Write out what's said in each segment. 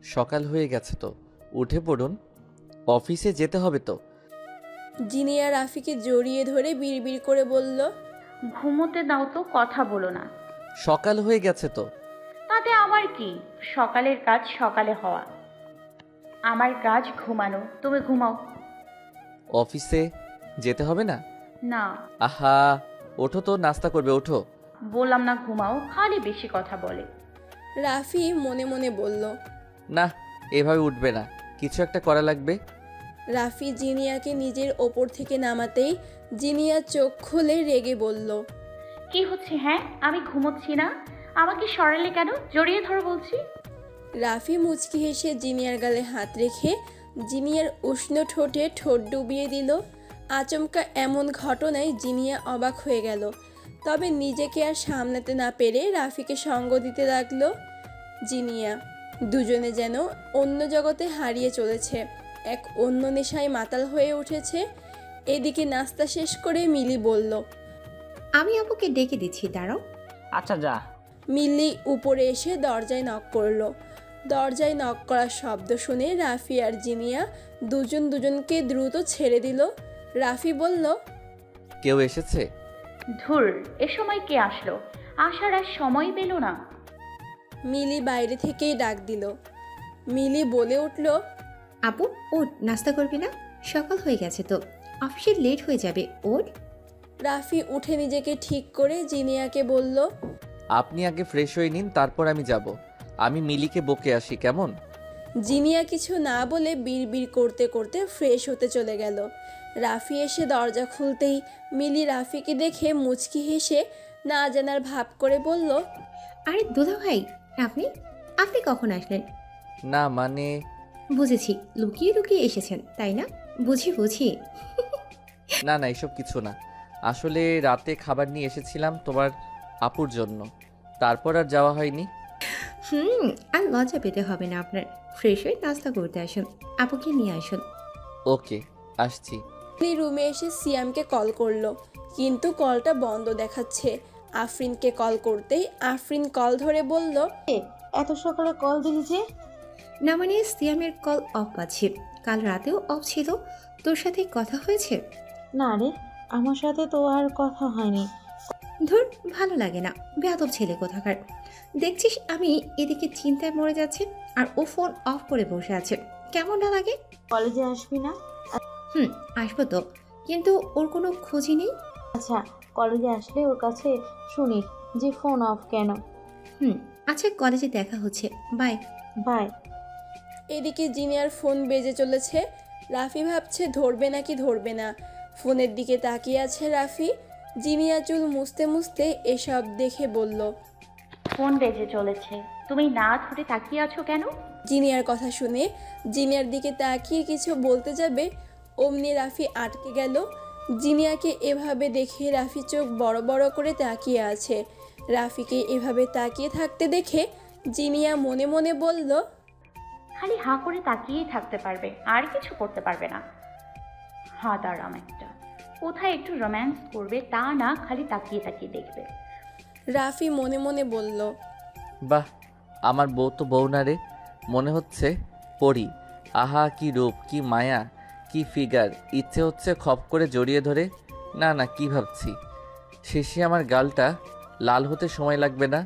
সকাল হয়ে গেছে তো, উঠে পড়ুন, অফিসে যেতে হবে তো। জিনিয়া রাফিকে জড়িয়ে ধরে বিড়বিড় করে বলল, ঘুমোতে দাও তো, কথা বলো না। সকাল হয়ে গেছে তো। তাতে আমার কি? সকালের কাজ সকালে হওয়া, আমার কাজ ঘুমানো। তুমি ঘুমাও। অফিসে যেতে হবে না? না, আহা, ওঠো তো, নাস্তা করবে, ওঠো। বললাম না ঘুমাও, খালি বেশি কথা বলে। রাফি মনে মনে বলল। না, এভাবে উঠবে না, কিছু একটা করা লাগবে। রাফি জিনিয়াকে নিজের ওপর থেকে নামাতেই জিনিয়া চোখ খুলে রেগে বলল, কি হচ্ছে? হ্যাঁ, আমি ঘুমোচ্ছি না, আমাকে সরালে কেন? জড়িয়ে ধরো বলছি। রাফি মুচকি হেসে জিনিয়ার গালে হাত রেখে জিনিয়ার উষ্ণ ঠোঁটে ঠোঁট ডুবিয়ে দিল। আচমকা এমন ঘটনায় জিনিয়া অবাক হয়ে গেল, তবে নিজেকে আর সামলাতে না পেরে রাফিকে সঙ্গ দিতে লাগলো। জিনিয়া দুজনে যেন অন্য জগতে হারিয়ে চলেছে, এক অন্য নেশায় মাতাল হয়ে উঠেছে। এদিকে নাস্তা শেষ করে মিলি বলল, আমি আপুকে ডেকে দিচ্ছি, দাঁড়াও। আচ্ছা যা। মিলি উপরে এসে দরজায় নক করলো। দরজায় নক করার শব্দ শুনে রাফি আর জিনিয়া দুজনকে দ্রুত ছেড়ে দিল। রাফি বলল, কেউ এসেছে? ধুর, এ সময় কে আসলো? আসার আর সময় পেল না। মিলি বাইরে থেকেই ডাক দিল। মিলি বলে উঠল, আপু ওঠ, নাস্তা করবি না? সকাল হয়ে গেছে তো, অফিসে লেট হয়ে যাবে, ওঠ। রাফি উঠে নিজেকে ঠিক করে জিনিয়াকে বলল, আপনি আগে ফ্রেশ হয়ে নিন, তারপর আমি যাব। আমি মিলিকে বকে আসি, কেমন? জিনিয়া কিছু না বলে বিড়বিড় করতে করতে ফ্রেশ হতে চলে গেল। রাফি এসে দরজা খুলতেই মিলি রাফিকে দেখে মুচকি হেসে না জানার ভাব করে বলল, আরে দুলা ভাই, আপনি আপনি কখন আসলেন? না মানে, বুঝেছি, লুকিয়ে লুকিয়ে এসেছেন তাই না? বুঝি বুঝি। না না, এসব কিছু না। আসলে রাতে খাবার নিয়ে এসেছিলাম তোমার আপুর জন্য, তারপর আর যাওয়া হয়নি। আর লজ্জা পেতে হবে না আপনার। ফ্রেশ হয়ে নাস্তা করতে আসুন, আপুকে নিয়ে আসুন। ওকে, আসছি। মিলি রুমে এসে সিয়ামকে কল করলো, কিন্তু কলটা বন্ধ দেখাচ্ছে। আফরিনকে কল করতেই আফরিন কল ধরে বলল, এত সকালে কল দিলি যে? না মানে সিয়ামের কল অফ আছে, কাল রাতেও অফ ছিল। তোর সাথে কথা হয়েছে? না রে, আমার সাথে তো আর কথা হয়নি। ধুর, ভালো লাগে না, বেয়াদব ছেলে কোথাকার। দেখছিস আমি এদিকে চিন্তায় মরে যাচ্ছে, আর ও ফোন অফ করে বসে আছে। কেমন না লাগে? কলেজে আসবি না? আসবো তো, কিন্তু ওর কোনো খোঁজই নেই। আচ্ছা, কলেজে আসলে ওর কাছে শুনিস যে ফোন অফ কেন। আচ্ছা, কলেজে দেখা হচ্ছে, বাই। বাই। এদিকে জিনিয়ার ফোন বেজে চলেছে। রাফি ভাবছে ধরবে নাকি ধরবে না। ফোনের দিকে তাকিয়ে আছে রাফি। জিনিয়া চুল মুছতে মুছতে এসব দেখে বলল, ফোন বেজে চলেছে, তুমি না ধরে তাকিয়ে আছো কেন? জিনিয়ার কথা শুনে জিনিয়ার দিকে তাকিয়ে কিছু বলতে যাবে, অমনি রাফি আটকে গেল। জিনিয়াকে এভাবে দেখে রাফি চোখ বড় বড় করে তাকিয়ে আছে। রাফিকে এভাবে তাকিয়ে থাকতে দেখে জিনিয়া মনে মনে বলল, খালি হাঁ করে তাকিয়েই থাকতে পারবে, আর কিছু করতে পারবে না। হ্যাঁ, দাঁড়াম একটা, কোথায় একটু রোম্যান্স করবে তা না, খালি তাকিয়ে তাকিয়ে দেখবে। রাফি মনে মনে বলল, বাহ, আমার বউ তো বউ না রে, মনে হচ্ছে পরি। আহা, কি রূপ, কি মায়া, কি ফিগার। ইচ্ছে হচ্ছে খপ করে জড়িয়ে ধরে। না না, কি ভাবছি। শেষে আমার গালটা লাল হতে সময় লাগবে না।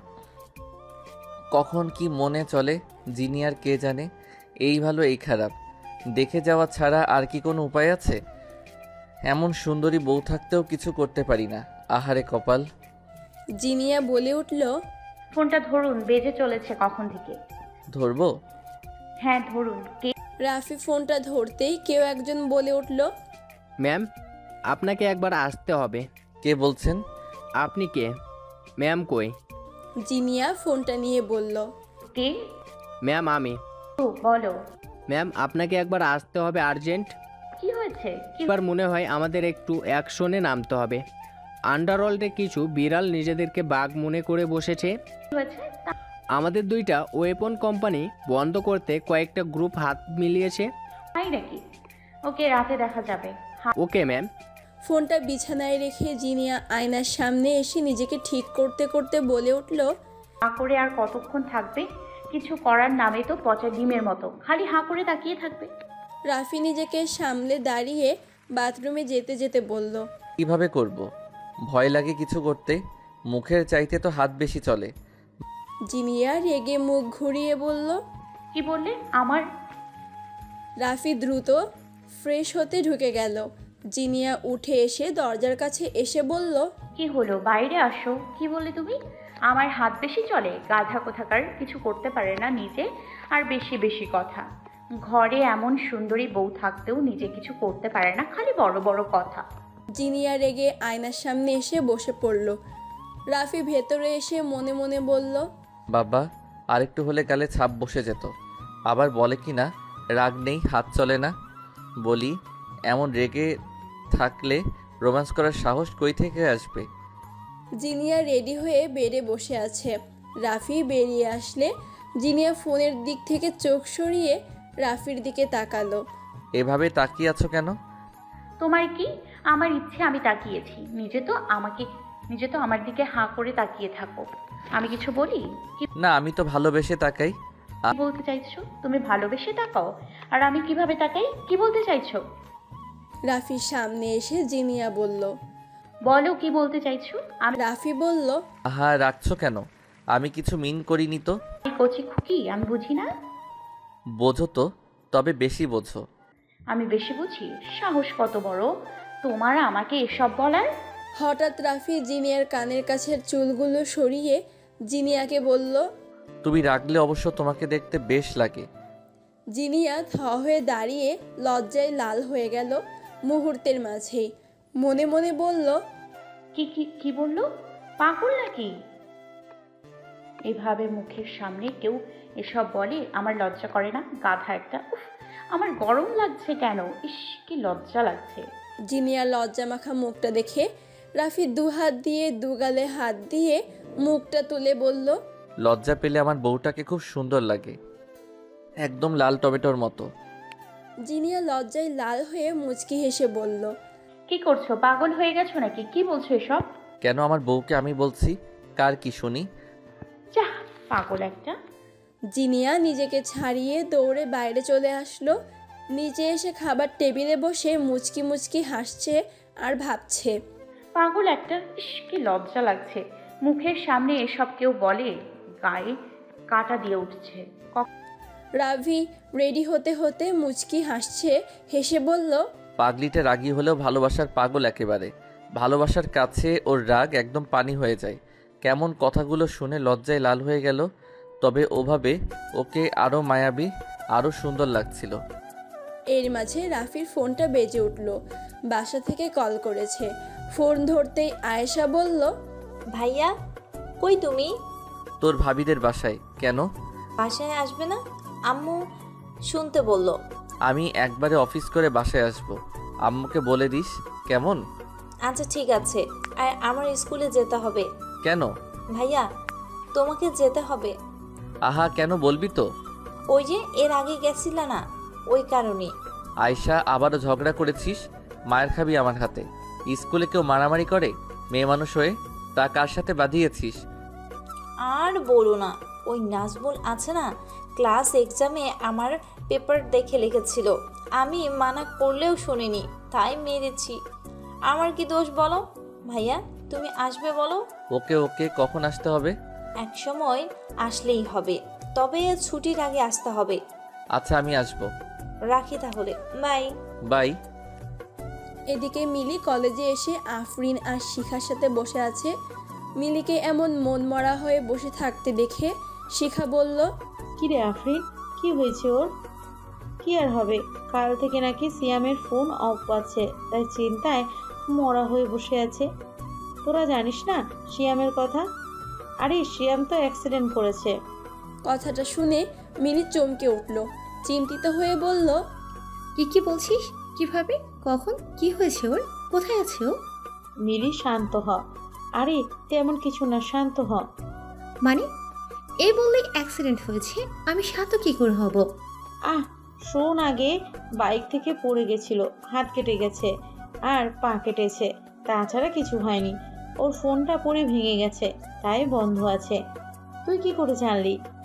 কখন কি মনে চলে জিনিয়ার কে জানে। এই ভালো এই খারাপ, দেখে যাওয়া ছাড়া আর কি কোনো উপায় আছে? এমন সুন্দরী বউ থাকতেও কিছু করতে পারি না। আহারে কপাল। জিনিয়া বলে উঠল, ফোনটা ধরুন, বেজে চলেছে কখন থেকে। ধরবো? হ্যাঁ ধরুন। কে? রাফি ফোনটা ধরতেই কেউ একজন বলে উঠল, ম্যাম, আপনাকে একবার আসতে হবে। কে বলছেন? আপনি কে? ম্যাম কই? জিনিয়া ফোনটা নিয়ে বলল, কে? ম্যাম আমি। ও, বলো। ম্যাম, আপনাকে একবার আসতে হবে আর্জেন্ট। কি হয়েছে? কি এবার মনে হয় আমাদের একটু অ্যাকশনে নামতে হবে। আন্ডারওয়ার্ল্ডে কিছু বিড়াল নিজেদেরকে বাঘ মনে করে বসেছে। হয়েছে? আমাদের দুইটা ওয়েপন কোম্পানি বন্ধ করতে কয়েকটা গ্রুপ হাত মিলিয়েছে। তাই নাকি? ওকে, রাতে দেখা যাবে। Okay ma'am. ফোনটা বিছানায় রেখে জিনিয়া আয়নার সামনে এসে নিজেকে ঠিক করতে করতে বলে উঠল, না করে আর কতক্ষণ থাকবে? কিছু করার নামে তো পচা ডিমের মতো খালি হাঁ করে তাকিয়ে থাকবে। রাফি নিজেকে সামলে দাঁড়িয়ে বাথরুমে যেতে যেতে বলল, কিভাবে করব? ভয় লাগে কিছু করতে। মুখের চাইতে তো হাত বেশি চলে। জিনিয়া রেগে মুখ ঘুরিয়ে বলল। কি বললে? আমার রাফি দ্রুত ফ্রেশ হতে ঢুকে গেল। জিনিয়া উঠে এসে দরজার কাছে এসে বলল, কি হলো? বাইরে আসো। কি বললে তুমি? আমার হাত বেশি চলে? গাধা কোথাকার, কিছু করতে পারে না নিজে, আর বেশি বেশি কথা। ঘরে এমন সুন্দরী বউ থাকতেও নিজে কিছু করতে পারে না, খালি বড় বড় কথা। জিনিয়া রেগে আয়নার সামনে এসে বসে পড়ল। রাফি ভেতরে এসে মনে মনে বলল, বাবা, আরেকটু হলে গালে ছাপ বসে যেত। আবার বলে কি না রাগ নেই, হাত চলে না। বলি, এমন রেগে থাকলে রোম্যান্স করার সাহস কই থেকে আসবে? জিনিয়া রেডি হয়ে বেডে বসে আছে। রাফি বেরিয়ে আসলে জিনিয়া ফোনের দিক থেকে চোখ সরিয়ে রাফির দিকে তাকালো। এভাবে তাকিয়ে আছো কেন? তোমার কি? আমার ইচ্ছে আমি তাকিয়েছি। নিজে তো আমার দিকে হাঁ করে তাকিয়ে থাকো। আমি কিছু বলি? কি না, আমি তো ভালোবেসে তাকাই। বলতে চাইছো? তুমি ভালোবেসে তাকাও, আর আমি কিভাবে তাকাই? কি বলতে চাইছো? রাফির সামনে এসে জিনিয়া বলল। বলো কি বলতে চাইছো? আমি রাফি বলল, আহা, রাখছো কেন? আমি কিছু মিন করিনি তো। কচি খুকি, আমি বুঝি না? বোঝো তো, তবে বেশি বোঝো। আমি বেশি বুঝি? সাহস কত বড় তোমার আমাকে এসব বলার? হঠাৎ রাফি জিনিয়ার কানের কাছের চুলগুলো সরিয়ে জিনিয়াকে বলল। তুমি রাগলে অবশ্য তোমাকে দেখতে বেশ লাগে। জিনিয়া থ হয়ে দাঁড়িয়ে লজ্জায় লাল হয়ে গেল মুহূর্তের মাঝেই। মনে মনে বলল, কি কি কি বললো? পাগল নাকি? এভাবে মুখের সামনে কেউ এসব বলে? আমার লজ্জা করে না? গাধা একটা! উফ, আমার গরম লাগছে কেন! ইস, কি লজ্জা লাগছে! জিনিয়ার লজ্জা মাখা মুখটা দেখে রাফি দুহাত দিয়ে দুগালে হাত দিয়ে মুখটা তুলে বলল, লজ্জা পেলে আমার বউটাকে খুব সুন্দর লাগে, একদম লাল টমেটোর মতো। জিনিয়া লজ্জায় লাল হয়ে মুচকি হেসে বলল, কি করছো? পাগল হয়ে গেছো নাকি? কি বলছো এসব? কেন আমার বউকে আমি বলছি? কার কি শুনি? যা, পাগল একটা! জিনিয়া নিজেকে ছাড়িয়ে দৌড়ে বাইরে চলে আসলো। নিচে এসে খাবার টেবিলে বসে মুচকি মুচকি হাসছে আর ভাবছে। পাগল একটা! ইস, কি লজ্জা লাগছে! মুখের সামনে এসব কেউ বলে, গায়ে কাটা দিয়ে উঠছে। রাভি রেডি হতে হতে মুচকি হাসছে, হেসে বলল, পাগলিটা রাগী হলেও ভালোবাসার পাগল একেবারে। ভালোবাসার কাছে ওর রাগ একদম পানি হয়ে যায়। কেমন কথাগুলো শুনে লজ্জায় লাল হয়ে গেল। তবে ওভাবে ওকে আরও মায়াবী, আরও সুন্দর লাগছিল। এর মাঝে রাফির ফোনটা বেজে উঠল। বাসা থেকে কল করেছে। ফোন ধরতেই আয়েশা বলল, ভাইয়া, কই তুমি? তোর ভাবিদের বাসায়। কেন? বাসায় আসবে না? আম্মু শুনতে বলল। আমি একবারে অফিস করে বাসায় আসব। আম্মুকে বলে দিস, কেমন? আচ্ছা ঠিক আছে। আর আমার স্কুলে যেতে হবে। কেন? ভাইয়া, তোমাকে যেতে হবে। আহা, কেন বলবি তো? ওই যে এর আগে গেছিলা না, ওই কারণে। আয়শা, আবারও ঝগড়া করেছিস? মায়ের খাবি আমার হাতে। স্কুলে কেউ মারামারি করে মেয়ে মানুষ হয়ে? তা কার সাথে বাঁধিয়েছিস? আর বলো না, ওই নাজবুল আছে না, ক্লাস এক্সামে আমার পেপার দেখে লিখেছিল। আমি মানা করলেও শুনিনি, তাই মেরেছি। আমার কি দোষ বলো? ভাইয়া, তুমি আসবে বলো? ওকে ওকে, কখন আসতে হবে? এক সময় আসলেই হবে, তবে ছুটির আগে আসতে হবে। আচ্ছা, আমি আসব। রাখি তাহলে, বাই। বাই। এদিকে মিলি কলেজে এসে আফরিন আর শিখার সাথে বসে আছে। মিলিকে এমন মন মরা হয়ে বসে থাকতে দেখে শিখা বলল, কিরে আফরিন, কি হয়েছে ওর? কি আর হবে, কাল থেকে নাকি সিয়ামের ফোন অফ আছে, তাই চিন্তায় মরা হয়ে বসে আছে। তোরা জানিস না সিয়ামের কথা? আরে সিয়াম তো অ্যাক্সিডেন্ট করেছে। কথাটা শুনে মিলি চমকে উঠল। চিন্তিত হয়ে বলল, কি বলছিস? কিভাবে? কখন? কি হয়েছে ওর? কোথায় আছে ও? মিলি, শান্ত হ। আরে তেমন কিছু না, শান্ত হ। মানে এই বললেই অ্যাক্সিডেন্ট হয়েছে? আমি শান্ত কি করে হব? আহ, শোন, আগে বাইক থেকে পড়ে গেছিল, হাত কেটে গেছে আর পা কেটেছে, তাছাড়া কিছু হয়নি। ওর ফোনটা পড়ে ভেঙে গেছে, তাই বন্ধ আছে। তুই কি করে জানলি?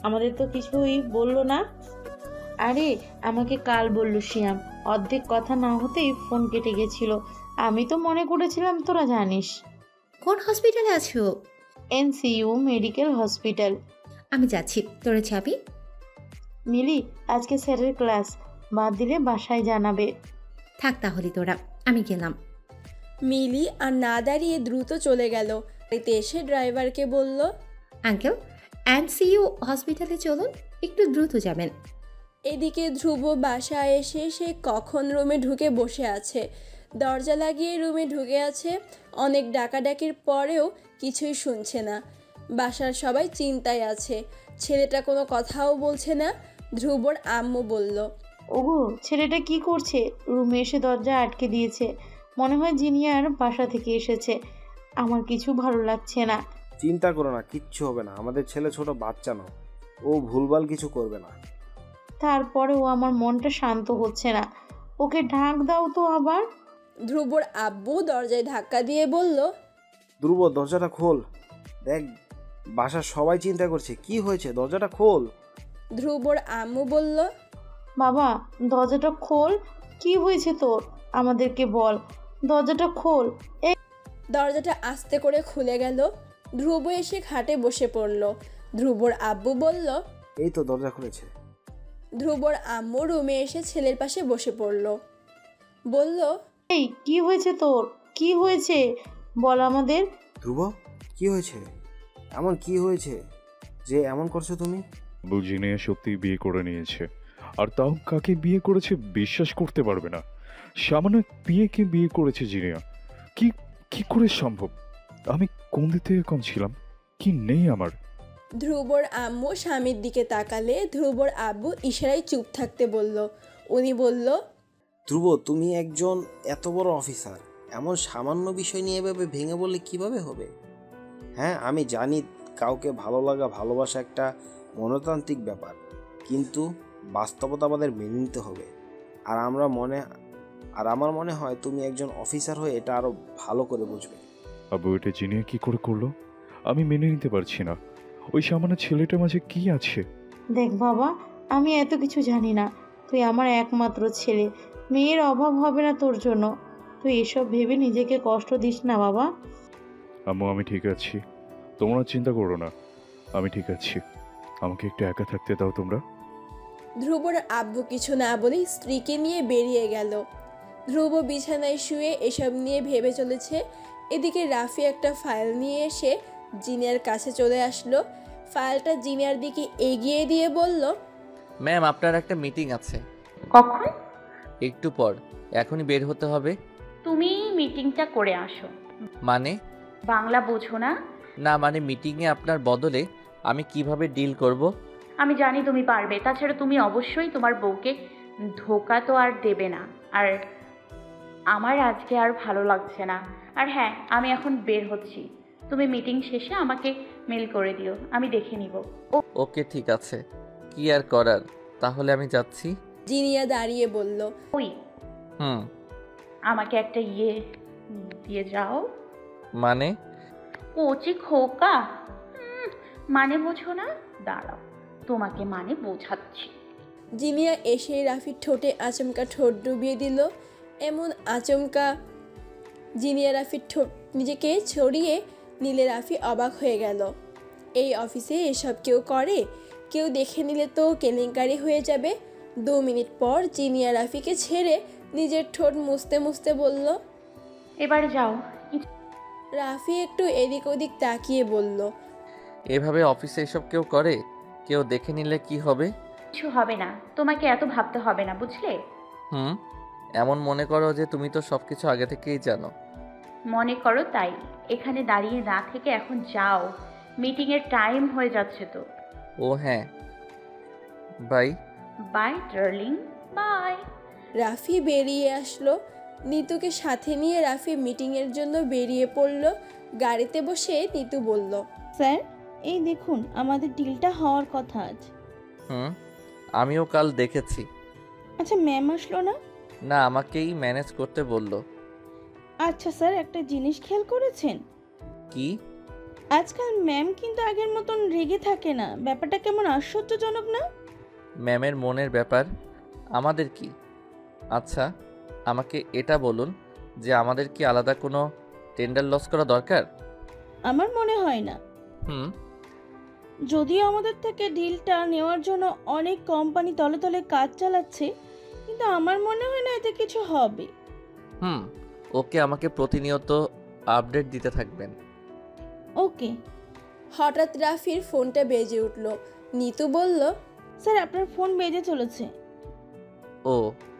আমাদের তো কিছুই বললো না। আরে আমাকে কাল বলল শিয়াম, অর্ধেক কথা না হতেই ফোন কেটে গেছিল। আমি তো মনে করেছিলাম তোরা জানিস। কোন হসপিটালে আছো? NCU medical hospital. আমি যাচ্ছি, তোরা যাবি? মিলি, আজকে স্যারের ক্লাস, বাদ দিলে বাসায় জানাবে। থাক তাহলে তোরা, আমি গেলাম। মিলি আর না দাঁড়িয়ে দ্রুত চলে গেল। বাড়িতে এসে ড্রাইভারকে বলল, আঙ্কেল, এনসিইউ হসপিটালে চলুন, একটু দ্রুত যাবেন। এদিকে ধ্রুব বাসায় এসে সে কখন রুমে ঢুকে বসে আছে। দরজা লাগিয়ে রুমে ঢুকে আছে। অনেক ডাকাডাকির পরেও কিছুই শুনছে না। বাসার সবাই চিন্তায় আছে। ছেলেটা কোনো কথাও বলছে না। ধ্রুবর আম্মু বলল, ওগো, ছেলেটা কি করছে? রুমে এসে দরজা আটকে দিয়েছে। মনে হয় জিনিয়ার বাসা থেকে এসেছে। আমার কিছু ভালো লাগছে না। চিন্তা করো না, কিচ্ছু হবে না। আমাদের ছেলে ছোট বাচ্চা না, ও ভুলভাল কিছু করবে না। তারপরেও আমার মনটা শান্ত হচ্ছে না। ওকে ঢাক দাও তো আবার। ধ্রুবর আব্বু দরজায় ধাক্কা দিয়ে বলল, ধ্রুব, দরজাটা খোল। দেখ, বাসার সবাই চিন্তা করছে। কি হয়েছে? দরজাটা খোল। ধ্রুবর আম্মু বলল, বাবা, দরজাটা খোল। কি হয়েছে তোর? আমাদেরকে বল, দরজাটা খোল। দরজাটা আস্তে করে খুলে গেল। ধ্রুব এসে খাটে বসে পড়ল। ধ্রুবর আব্বু বলল, এই তো দরজা খুলেছে। ধ্রুবর আম্মু রুমে এসে ছেলের পাশে বসে পড়ল। বলল, এই কি হয়েছে তোর? কি হয়েছে বল আমাদের। ধ্রুব, কি হয়েছে? এমন কি হয়েছে যে এমন করছো তুমি? বুঝিনিয়া সত্যি বিয়ে করে নিয়েছে, আর তাও কাকে বিয়ে করেছে বিশ্বাস করতে পারবে না। সামান্য বিয়েকে বিয়ে করেছে জিনিয়া। কি কি করে সম্ভব? আমি কোন দিক থেকে কম ছিলাম? কি নেই আমার? ধ্রুবর আম্মু স্বামীর দিকে তাকালে ধ্রুবর আব্বু ইশারায় চুপ থাকতে বলল। উনি বলল, ধ্রুব, তুমি একজন এত বড় অফিসার, এমন সামান্য বিষয় নিয়ে এভাবে ভেঙে বললে কিভাবে হবে? হ্যাঁ, আমি জানি কাউকে ভালো লাগা, ভালোবাসা একটা মনতান্ত্রিক ব্যাপার, কিন্তু বাস্তবতা আমাদের মেনে নিতে হবে। আর আমার মনে হয় তুমি একজন অফিসার হয়ে এটা আরো ভালো করে বুঝবে। আবু, এটা জিনিয়া কি করে করলো? আমি মেনে নিতে পারছি না। ওই সামান্য ছেলেটার মাঝে কি আছে? দেখ বাবা, আমি এত কিছু জানি না। তুই আমার একমাত্র ছেলে। মেয়ের অভাব হবে না তোর জন্য। তুই এসব ভেবে নিজেকে কষ্ট দিস না বাবা। আম্মু, আমি ঠিক আছি, তোমরা চিন্তা করো না। আমি ঠিক আছি, আমাকে একটু একা থাকতে দাও তোমরা। ধ্রুবর আব্বু কিছু না বলে স্ত্রীকে নিয়ে বেরিয়ে গেল। ধ্রুব বিছানায় শুয়ে এসব নিয়ে ভেবে চলেছে। এদিকে রাফি একটা ফাইল নিয়ে এসে জিনিয়ার কাছে চলে আসলো। ফাইলটা জিনিয়ার দিকে এগিয়ে দিয়ে বলল, ম্যাম, আপনার একটা মিটিং আছে। কখন? একটু পর। এখনই বের হতে হবে। তুমি মিটিংটা করে আসো। মানে? বাংলা বোঝো না? না, মানে মিটিংয়ে আপনার বদলে আমি কিভাবে ডিল করব? আমি জানি তুমি পারবে। তাছাড়া তুমি অবশ্যই তোমার বউকে ধোকা তো আর দেবে না। আর আমার আজকে আর ভালো লাগছে না। আর হ্যাঁ, আমি এখন বের হচ্ছি। তুমি মিটিং শেষে আমাকে মেল করে দিও, আমি দেখে নিব। ওকে, ঠিক আছে। কি আর করার, তাহলে আমি যাচ্ছি। জিনিয়া দাঁড়িয়ে বলল, ওই হুম। আমাকে একটা দিয়ে যাও। মানে? কচি খোকা, মানে বোঝো না? দাঁড়াও, তোমাকে মানে বোঝাচ্ছি। জিনিয়া এসে রাফির ঠোঁটে আচমকা ঠোঁট ডুবিয়ে দিল। এমন আচমকা জিনিয়া রাফির ঠোঁট নিজেকে ছড়িয়ে নিলে রাফি অবাক হয়ে গেল। এই অফিসে এসব কেউ করে? কেউ দেখে নিলে তো কেলেঙ্কারি হয়ে যাবে। 2 মিনিট পর জিনিয়া রাফিকে ছেড়ে নিজের ঠোঁট মুছতে মুছতে বলল, এবার যাও। রাফি একটু এদিক ওদিক তাকিয়ে বলল, এভাবে অফিসে এসব কেউ করে? কেউ দেখে নিলে কি হবে? কিছু হবে না, তোমাকে এত ভাবতে হবে না, বুঝলে? হুম, এমন মনে করো যে তুমি তো সব কিছু আগে থেকেই জানো। মনে করো তাই। এখানে দাঁড়িয়ে না থেকে এখন যাও, মিটিংয়ের টাইম হয়ে যাচ্ছে তো। ও হ্যাঁ, bye. Bye darling, bye. Rafi বেরিয়ে আসলো। নিতুকে সাথে নিয়ে রাফি মিটিংয়ের জন্য বেরিয়ে পড়ল। গাড়িতে বসে নিতু বলল, স্যার, এই দেখুন আমাদের ডিলটা হওয়ার কথা আজ। হুম, আমিও কাল দেখেছি। আচ্ছা, ম্যাম আসলো না? না, আমাকেই ম্যানেজ করতে বলল। আচ্ছা স্যার, একটা জিনিস খেয়াল করেছেন? কি? আজকাল ম্যাম কিন্তু আগের মতন রেগে থাকে না, ব্যাপারটা কেমন আশ্চর্যজনক না? ম্যামের মনের ব্যাপার, আমাদের কি? আচ্ছা, আমাকে এটা বলুন যে আমাদের কি আলাদা কোনো টেন্ডার লস করা দরকার? আমার মনে হয় না। হুম। যদিও আমাদের থেকে ডিলটা নেওয়ার জন্য অনেক কোম্পানি তলে তলে কাজ চালাচ্ছে, কিন্তু আমার মনে হয় না এতে কিছু হবে। হুম। ওকে, আমাকে প্রতিনিয়ত আপডেট দিতে থাকবেন। ওকে। হঠাৎ রাফির ফোনটা বেজে উঠল। নিতু বলল, স্যার আপনার ফোন বেজে চলেছে। ও।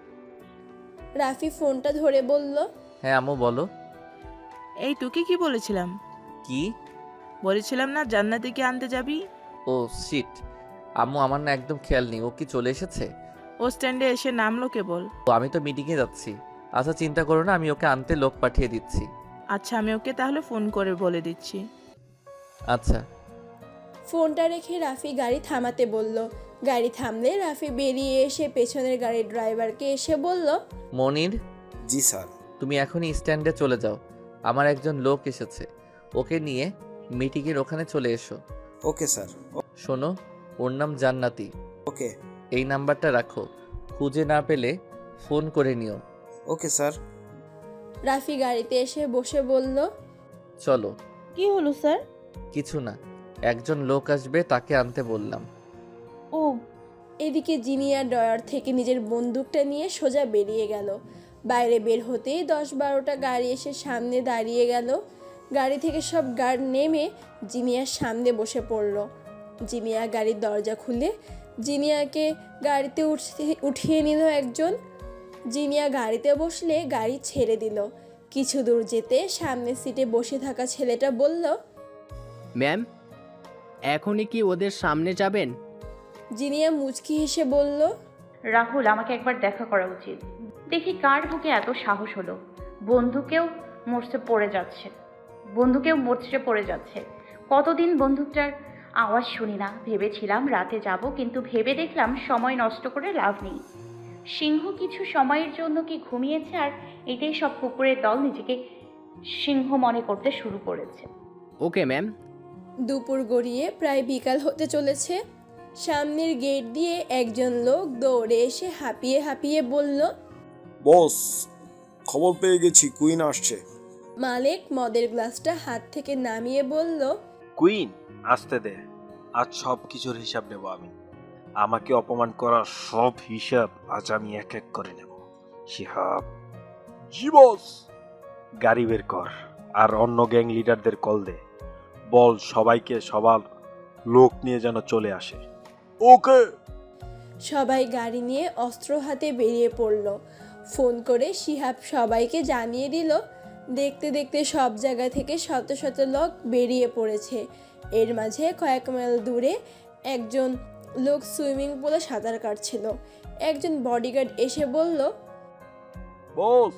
রাফি ফোনটা ধরে বলল, হ্যাঁ আম্মু বলো। এই তোকে কি বলেছিলাম? কি বলেছিলাম না জান্নাতিকে আনতে যাবি? ও শিট, আম্মু আমার না একদম খেয়াল নেই। ও কি চলে এসেছে? ও স্ট্যান্ডে এসে নামলো কেবল। ও, আমি তো মিটিংয়ে যাচ্ছি। আচ্ছা চিন্তা করো না, আমি ওকে আনতে লোক পাঠিয়ে দিচ্ছি। আচ্ছা আমি ওকে তাহলে ফোন করে বলে দিচ্ছি। আচ্ছা। ফোনটা রেখে রাফি গাড়ি থামাতে বলল। গাড়ি থামলে রাফি বেরিয়ে এসে পেছনের গাড়ির ড্রাইভারকে এসে বলল, মনির, জি স্যার। তুমি এখনই স্ট্যান্ডে চলে যাও। আমার একজন লোক এসেছে, ওকে নিয়ে মিটিংয়ের ওখানে চলে এসো। Okay sir. শোনো, ওর নাম জান্নাতি। ওকে। এই নাম্বারটা রাখো, খুঁজে না পেলে ফোন করে নিও। Okay sir. রাফি গাড়িতে এসে বসে বলল, চলো। কি হলো স্যার? কিছু না, একজন লোক আসবে, তাকে আনতে বললাম। ও। এদিকে জিনিয়া ড্রয়ার থেকে নিজের বন্দুকটা নিয়ে সোজা বেরিয়ে গেল। বাইরে বের হতেই 10-12টা গাড়ি এসে সামনে দাঁড়িয়ে গেল। গাড়ি থেকে সব গার্ড নেমে জিনিয়ার সামনে বসে পড়ল। জিনিয়া গাড়ির দরজা খুলে জিনিয়াকে গাড়িতে উঠিয়ে নিল একজন। জিনিয়া গাড়িতে বসলে গাড়ি ছেড়ে দিল। কিছু দূর যেতে সামনের সিটে বসে থাকা ছেলেটা বলল, ম্যাম, এখনই কি ওদের সামনে যাবেন? জিনিয়া মুচকি হেসে বলল, রাহুল, আমাকে একবার দেখা করা উচিত। দেখি কার বুকে এত সাহস হলো। বন্দুকেও মরচে পড়ে যাচ্ছে। কতদিন বন্দুকটার আওয়াজ শুনি না। ভেবেছিলাম রাতে যাব, কিন্তু ভেবে দেখলাম সময় নষ্ট করে লাভ নেই। সিংহ কিছু সময়ের জন্য কি ঘুমিয়েছে, আর এটাই সব কুকুরের দল নিজেকে সিংহ মনে করতে শুরু করেছে। Okay ma'am. দুপুর গড়িয়ে প্রায় বিকাল হতে চলেছে। সামনের গেট দিয়ে একজন লোক দৌড়ে এসে হাঁপিয়ে হাঁপিয়ে বলল, বস, খবর পেয়ে গেছি, কুইন আসছে। মালিক মদের গ্লাসটা হাত থেকে নামিয়ে বলল, কুইন আসতে দে, আজ সব কিছুর হিসাব নেব আমি। আমাকে অপমান করার সব হিসাব আজ আমি এক এক করে নেব। শিহাব। জি বস। গাড়ি বের কর আর অন্য গ্যাং লিডারদের কল দে, বল সবাইকে সবার লোক নিয়ে যেন চলে আসে। ওকে। সবাই গাড়ি নিয়ে অস্ত্র হাতে বেরিয়ে পড়ল। ফোন করে শিহাব সবাইকে জানিয়ে দিল। দেখতে দেখতে সব জায়গা থেকে শত শত লোক বেরিয়ে পড়েছে। এর মাঝে কয়েক মাইল দূরে একজন লোক সুইমিং পুলে সাঁতার কাটছিল। একজন বডিগার্ড এসে বলল, বস।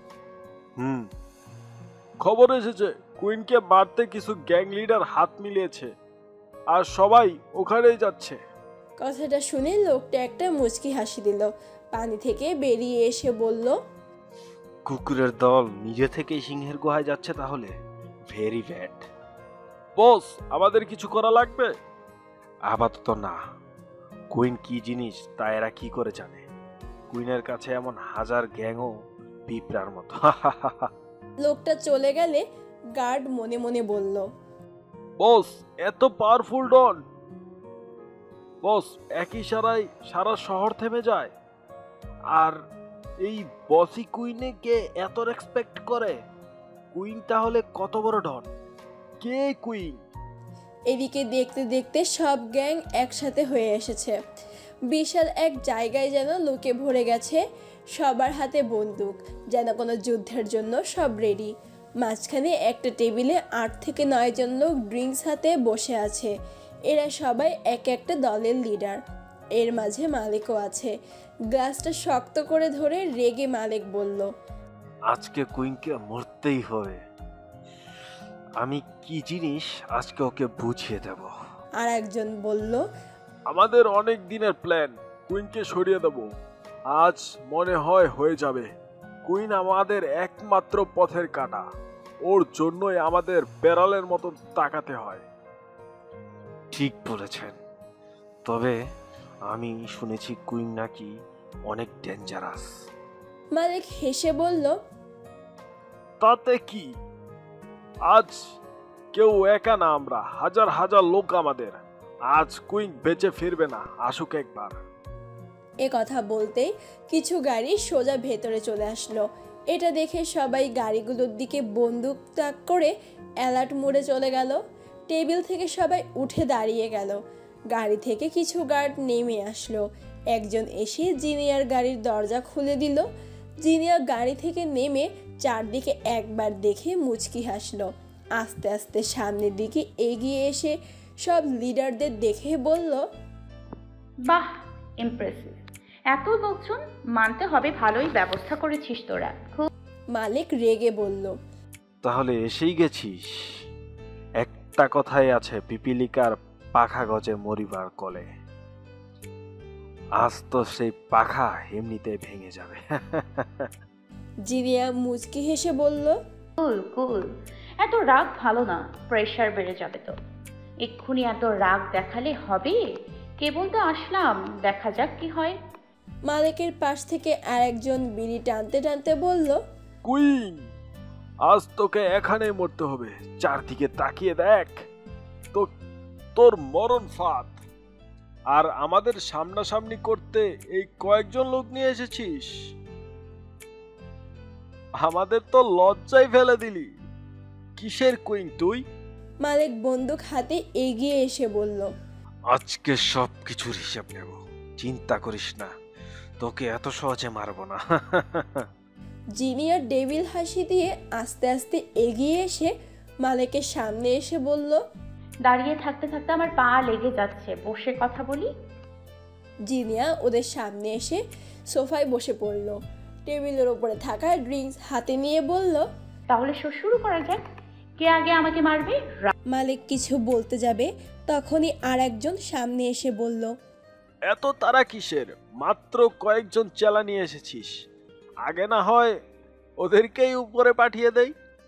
খবর এসেছে কুইনকে মারতে কিছু গ্যাং লিডার হাত মিলিয়েছে, আর সবাই ওখানেই যাচ্ছে। কথাটা শুনে লোকটা একটা মুচকি হাসি দিল। পানি থেকে বেরিয়ে এসে বলল, কুকুরের দল নিজে থেকেই সিংহের গুহায় যাচ্ছে, তাহলে ভেরি ব্যাড। বস, আমাদের কিছু করা লাগবে? আপাতত না। কুইন কি জিনিস তা এরা কি করে জানে? কুইনের কাছে এমন হাজার গ্যাংও পিঁপড়ার মতো। লোকটা চলে গেলে গার্ড মনে মনে বলল, বস, এত পাওয়ারফুল ডন। বস, একই ইশারায় সারা শহর থেমে যায়। আর এই বসি কুইনকে এত রেসপেক্ট করে। কুইন তাহলে কত বড় ডন? K queen? এদিকে দেখতে দেখতে সব গ্যাং একসাথে হয়ে এসেছে। বিশাল এক জায়গায় যেন লোকে ভরে গেছে। সবার হাতে বন্দুক, যেন কোনো যুদ্ধের জন্য সব রেডি। মাঝখানে একটা টেবিলে 8 থেকে 9 জন লোক ড্রিঙ্কস হাতে বসে আছে। এরা সবাই এক একটা দলের লিডার। এর মাঝে মালিকও আছে। গ্লাসটা শক্ত করে ধরে রেগে মালিক বলল, আজকে কুইনকে মরতেই হবে। আমি কি জিনিস আজকে ওকে বুঝিয়ে দেব। আর একজন বলল, আমাদের অনেক দিনের প্ল্যান, কুইনকে সরিয়ে দেব। আজ মনে হয় হয়ে যাবে। কুইন আমাদের একমাত্র পথের কাঁটা। ওর জন্যই আমাদের বেড়ালের মতো তাকাতে হয়। ঠিক বলেছেন, তবে আমি শুনেছি কুইন নাকি অনেক ডেঞ্জারাস। মালিক হেসে বলল, তাতে কি, আজ কেউ একা না, আমরা হাজার হাজার লোক আমাদের। আজ কুইন বেঁচে ফিরবে না, আসুক একবার। এ কথা বলতেই কিছু গাড়ি সোজা ভেতরে চলে আসলো। এটা দেখে সবাই গাড়িগুলোর দিকে বন্দুক তাক করে অ্যালার্ট মোডে চলে গেল। টেবিল থেকে সবাই উঠে দাঁড়িয়ে গেল। গাড়ি থেকে কিছু গার্ড নেমে আসলো। একজন এসে জিনিয়ার গাড়ির দরজা খুলে দিল। জিনিয়া গাড়ি থেকে নেমে চারদিকে একবার দেখে মুচকি হাসলো। আস্তে আস্তে সামনের দিকে এগিয়ে এসে সব লিডারদের দেখে বলল, বাহ, ইমপ্রেসিভ। এত লোকজন, মানতে হবে ভালোই ব্যবস্থা করেছিস তোরা। খুব। মালিক রেগে বলল, তাহলে এসেই গেছিস। একটা কথাই আছে, পিপিলিকার পাখা গজে মরিবার কলে। আজ তো সেই পাখা এমনিতে ভেঙে যাবে। জিনিয়া মুচকি হেসে বলল, কুল কুল, এত রাগ ভালো না, প্রেশার বেড়ে যাবে তো। এক্ষুনি এত রাগ দেখালে হবে? কেবল তো আসলাম, দেখা যাক কি হয়। মালিকের পাশ থেকে আরেকজন বিড়ি টানতে টানতে বলল, কুইন, আজ তোকে এখানে মরতে হবে। চারদিকে তাকিয়ে দেখ, তো তোর মরণ ফাঁদ। আর আমাদের সামনাসামনি করতে এই কয়েকজন লোক নিয়ে এসেছিস? আমাদের তো লজ্জায় ফেলে দিলি। কিসের কুইন তুই? মালিক বন্দুক হাতে এগিয়ে এসে বলল, আজকে সব কিছুর হিসাব নেব, চিন্তা করিস না, তোকে এত সহজে মারবো না। জিনিয়ার ডেভিল হাসি দিয়ে আস্তে আস্তে এগিয়ে এসে মালিকের সামনে এসে বলল, দাঁড়িয়ে থাকতে থাকতে আমার পা লেগে যাচ্ছে, বসে কথা বলি। জিনিয়া ওদের সামনে এসে সোফায় বসে পড়ল। টেবিলের ওপরে থাকা ড্রিঙ্কস হাতে নিয়ে বলল, তাহলে শুরু করা যাক। কে আগে আমাকে মারবে? মালিক কিছু বলতে যাবে, তখনই আর একজন সামনে এসে বলল, এত তারা কিসের? মাত্র কয়েকজন চেলা নিয়ে এসেছিস, আগে না হয় ওদেরকেই উপরে পাঠিয়ে দেই।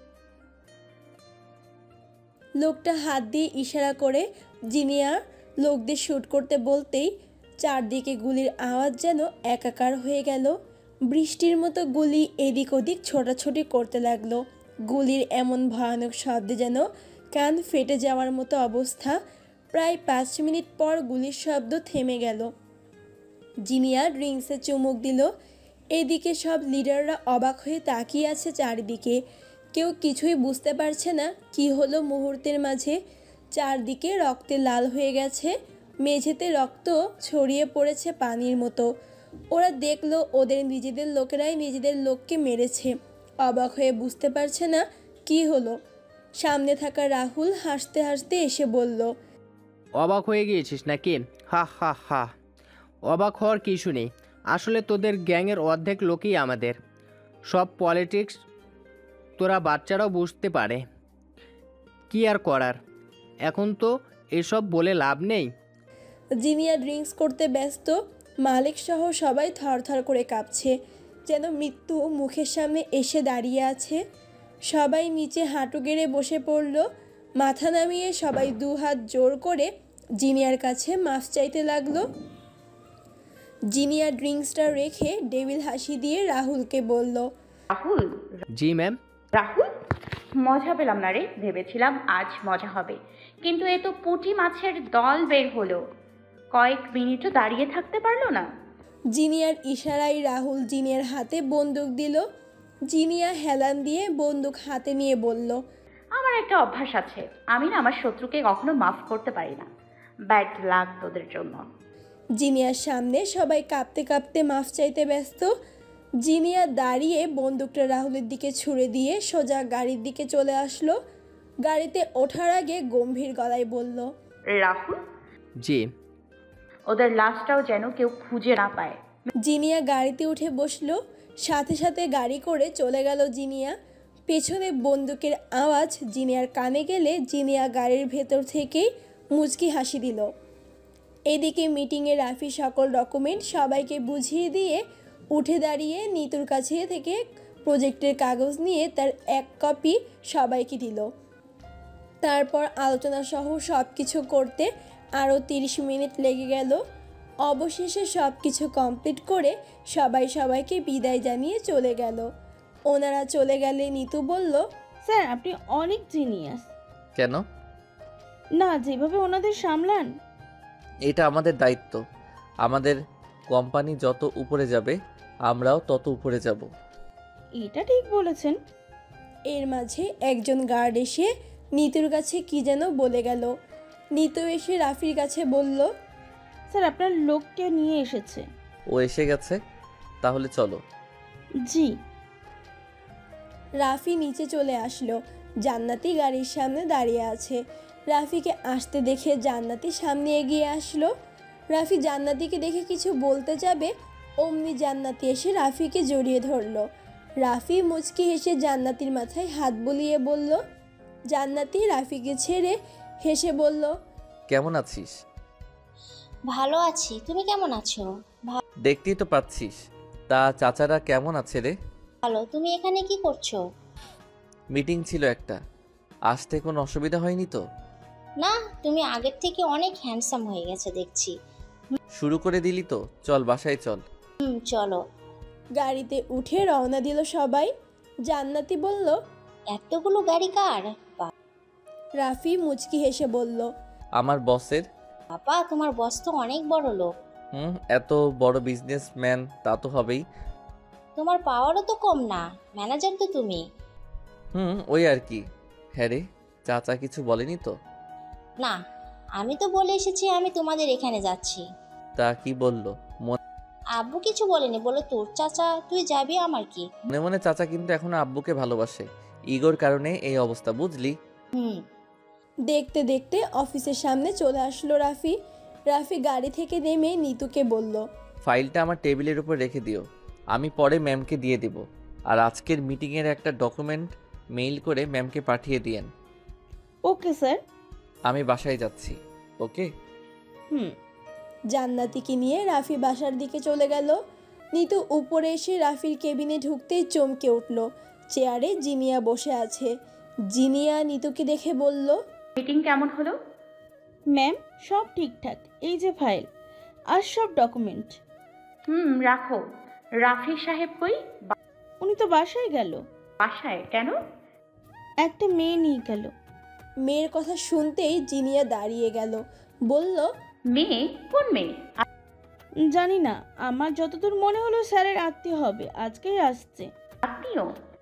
লোকটা হাত দিয়ে ইশারা করে জিনিয়া লোকদের শুট করতে বলতেই চারদিকে গুলির আওয়াজ যেন একাকার হয়ে গেল। বৃষ্টির মতো গুলি এদিক ওদিক ছোটাছুটি করতে লাগলো। গুলির এমন ভয়ানক শব্দে যেন কান ফেটে যাওয়ার মতো অবস্থা। প্রায় 5 মিনিট পর গুলির শব্দ থেমে গেল। জিনিয়া ড্রিঙ্কসে চুমুক দিল। এদিকে সব লিডাররা অবাক হয়ে তাকিয়ে আছে চারিদিকে। কেউ কিছুই বুঝতে পারছে না কি হলো মুহূর্তের মাঝে। চারদিকে রক্তে লাল হয়ে গেছে, মেঝেতে রক্ত ছড়িয়ে পড়েছে পানির মতো। ওরা দেখলো ওদের নিজেদের লোকেরাই নিজেদের লোককে মেরেছে। অবাক হয়ে বুঝতে পারছে না কি হলো। সামনে থাকা রাহুল হাসতে হাসতে এসে বলল, অবাক হয়ে গিয়েছিস নাকি? হা হা হা, অবাক হওয়ার কিছু নেই। আসলে তোদের গ্যাংয়ের অর্ধেক লোকই আমাদের। সব পলিটিক্স তোরা বাচ্চারাও বুঝতে পারে। কি আর করার, এখন তো এসব বলে লাভ নেই। জিনিয়া ড্রিঙ্কস করতে ব্যস্ত। মালিক সহ সবাই থরথর করে কাঁপছে, যেন মৃত্যু মুখের সামনে এসে দাঁড়িয়ে আছে। সবাই নিচে হাঁটু গেড়ে বসে পড়ল। মাথা নামিয়ে সবাই 2 হাত জোর করে জিনিয়ার কাছে মাফ চাইতে লাগলো। জিনিয়া ড্রিঙ্কসটা রেখে ডেভিল হাসি দিয়ে রাহুলকে বলল, রাহুল? জি ম্যাম। রাহুল, মজা পেলাম না রে, ভেবেছিলাম আজ মজা হবে, কিন্তু এ তো পুঁটি মাছের দল বের হলো। কয়েক মিনিটও দাঁড়িয়ে থাকতে পারলো না। জিনিয়ার ইশারায় রাহুল জিনিয়ার হাতে বন্দুক দিল। জিনিয়া হেলান দিয়ে বন্দুক হাতে নিয়ে বলল, আমার একটা অভ্যাস আছে, আমি না আমার শত্রুকে কখনো মাফ করতে পারি না। ব্যাড লাক তোদের জন্য। জিনিয়ার সামনে সবাই কাঁপতে কাঁপতে মাফ চাইতে ব্যস্ত। জিনিয়া দাঁড়িয়ে বন্দুকটা রাহুলের দিকে ছুড়ে দিয়ে সোজা গাড়ির দিকে চলে আসলো। গাড়িতে ওঠার আগে গম্ভীর গলায় বলল, রাহুল, জি। ওদের লাশটাও যেন কেউ খুঁজে না পায়। জিনিয়া গাড়িতে উঠে বসলো। সাথে সাথে গাড়ি করে চলে গেল জিনিয়া। পেছনে বন্দুকের আওয়াজ জিনিয়ার কানে গেলে জিনিয়া গাড়ির ভেতর থেকে মুচকি হাসি দিল। এদিকে মিটিংয়ে রাফি সকল ডকুমেন্ট সবাইকে বুঝিয়ে দিয়ে উঠে দাঁড়িয়ে নিতুর কাছে থেকে প্রজেক্টের কাগজ নিয়ে তার এক কপি সবাইকে দিল। তারপর আলোচনা সহ সব কিছু করতে আরও 30 মিনিট লেগে গেল। অবশেষে সব কিছু কমপ্লিট করে সবাই সবাইকে বিদায় জানিয়ে চলে গেল। ওনারা চলে গেলে নিতু বলল, স্যার আপনি অনেক জিনিয়াস। কেন? না, যেভাবে ওনাদের সামলান। এটা আমাদের দায়িত্ব। আমাদের কোম্পানি যত উপরে যাবে আমরাও তত উপরে যাব। এটা ঠিক বলেছেন। এর মাঝে একজন গার্ড এসে নিতুর কাছে কি যেন বলে গেল। নিতু এসে রাফির কাছে বলল, স্যার আপনার লোককে নিয়ে এসেছে। ও এসে গেছে, তাহলে চলো। জি। রাফি নিচে চলে আসলো। জান্নাতি গাড়ির সামনে দাঁড়িয়ে আছে। রাফিকে আসতে দেখে জান্নাতি সামনে এগিয়ে আসলো। রাফি জান্নাতিকে দেখে কিছু বলতে যাবে, অমনি জান্নাতি এসে রাফিকে জড়িয়ে ধরলো। রাফি মুচকি হেসে জান্নাতির মাথায় হাত বুলিয়ে বলল। জান্নাতি রাফিকে ছেড়ে হেসে বলল, কেমন আছিস? ভালো আছি, তুমি কেমন আছো? দেখতেই তো পাচ্ছিস। তা চাচারা কেমন আছে রে? ভালো। তুমি এখানে কি করছো? মিটিং ছিল একটা, আসতে কোনো অসুবিধা হয়নি তো? না, তুমি আগের থেকে অনেক হ্যান্ডসাম হয়ে গেছে দেখছি। শুরু করে দিলি তো, চল বাসায় চল। চলো। গাড়িতে উঠে রওনা দিল সবাই। জান্নাতি বলল, এতগুলো গাড়ি কার? রাফি মুচকি হেসে বলল, আমার বসের। বাবা, তোমার বস তো অনেক বড় লোক। এত বড় বিজনেসম্যান তা তো হবেই। তোমার পাওয়ারও তো কম না, ম্যানেজার তো তুমি। ওই আর কি। হ্যাঁ রে, চাচা কিছু বলেনি তো? না, আমি তো বলে এসেছি আমি তোমাদের এখানে যাচ্ছি। তা কি বললো? আব্বু কিছু বলেনি, বলে তোর চাচা, তুই যাবি আমার কি। মনে মনে চাচা কিন্তু এখনো আব্বুকে ভালোবাসে। ইগোর কারণে এই অবস্থা, বুঝলি? দেখতে দেখতে অফিসের সামনে চলে আসলো রাফি। রাফি গাড়ি থেকে নেমে নিতুকে বলল, ফাইলটা আমার টেবিলের উপর রেখে দিও, আমি পরে ম্যামকে দিয়ে দিব। আর আজকের মিটিংয়ের একটা ডকুমেন্ট মেইল করে ম্যামকে পাঠিয়ে দিয়েন। Okay sir. আমি বাসায় যাচ্ছি। ওকে। জান্নাতিকে নিয়ে রাফি বাসার দিকে চলে গেল। নিতু উপরে এসে রাফির কেবিনে ঢুকতেই চমকে উঠল। চেয়ারে জিনিয়া বসে আছে। জিনিয়া নিতুকে দেখে বলল, মিটিং কেমন হলো? ম্যাম সব ঠিকঠাক, এই যে ফাইল আর সব ডকুমেন্ট। রাখো। রাফি সাহেব কই? উনি তো বাসায় গেল। বাসায় কেন? একটা মেয়ে নিয়ে গেল। মেয়ের কথা শুনতেই জিনিয়া দাঁড়িয়ে গেল। বলল, মেয়ে? কোন মেয়ে? জানি না, আমার যতদূর মনে হলো স্যারের আত্মীয় হবে, আজকেই আসছে। আত্মীয়?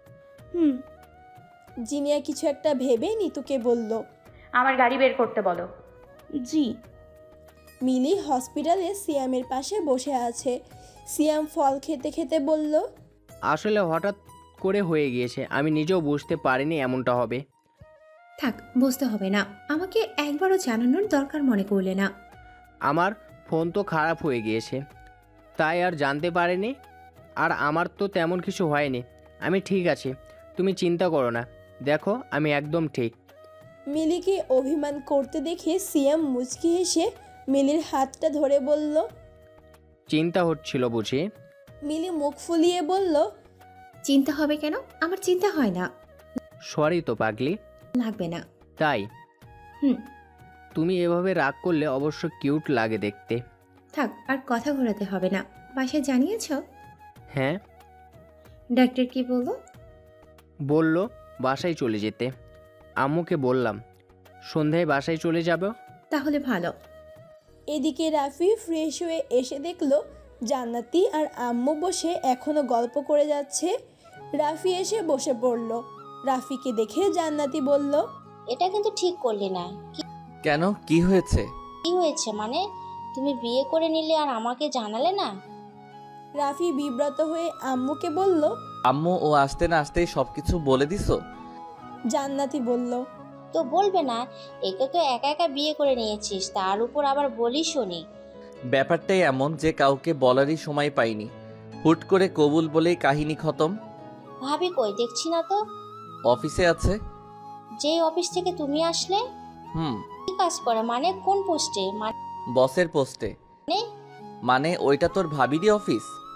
জিনিয়া কিছু একটা ভেবে নিতুকে বলল, আমার গাড়ি বের করতে বলো। জি। মিলি হসপিটালে সিয়ামের পাশে বসে আছে। সিয়াম ফল খেতে খেতে বলল, আসলে হঠাৎ করে হয়ে গিয়েছে, আমি নিজেও বুঝতে পারিনি এমনটা হবে। থাক, বুঝতে হবে না, আমাকে একবারও জানানোর দরকার মনে করলে না। আমার ফোন তো খারাপ হয়ে গিয়েছে, তাই আর জানতে পারিনি। আর আমার তো তেমন কিছু হয়নি, আমি ঠিক আছি, তুমি চিন্তা করো না, দেখো আমি একদম ঠিক। মিলিকে অভিমান করতে দেখে সিয়াম মুচকি হেসে মিলির হাতটা ধরে বলল, চিন্তা হচ্ছিল বুঝি? মিলি মুখ ফুলিয়ে বলল, চিন্তা হবে কেন? আমার চিন্তা হয় না। সরি তো পাগলি। লাগবে না। তাই? তুমি এভাবে রাগ করলে অবশ্য কিউট লাগে দেখতে। থাক, আর কথা ঘোরাতে হবে না। বাসায় জানিয়েছ? হ্যাঁ। ডাক্তার কি বললো? বলল বাসায় চলে যেতে। আম্মুকে বললাম সন্ধ্যায় বাসায় চলে যাব। তাহলে ভালো। এদিকে রাফি ফ্রেশ হয়ে এসে দেখলো জান্নাতি আর আম্মু বসে এখনো গল্প করে যাচ্ছে। রাফি এসে বসে পড়ল। রাফিকে দেখে জান্নাতি বলল, এটা কিন্তু ঠিক করলি না। কেন, কি হয়েছে? কি হয়েছে মানে? তুমি বিয়ে করে নিলে আর আমাকে জানালে না? রাফি বিব্রত হয়ে আম্মুকে বলল, আম্মু ও আসতে না আসতেই সবকিছু বলে দিছো? জান্নাতি বলল, তো বলবে না, একে তো একা একা বিয়ে করে নিয়েছিস, তার উপর আবার বলিস শুনি। ব্যাপারটাই এমন যে কাউকে বলারই সময় পাইনি, হুট করে কবুল বলেই কাহিনী খতম। ভাবি কই, দেখছি না তো। অফিসে আছে। যে অফিস থেকে তুমি আসলে? কি কাজ করে? মানে কোন পোস্টে? বসের পোস্টে। মানে ওইটা তোর ভাবিরই অফিস?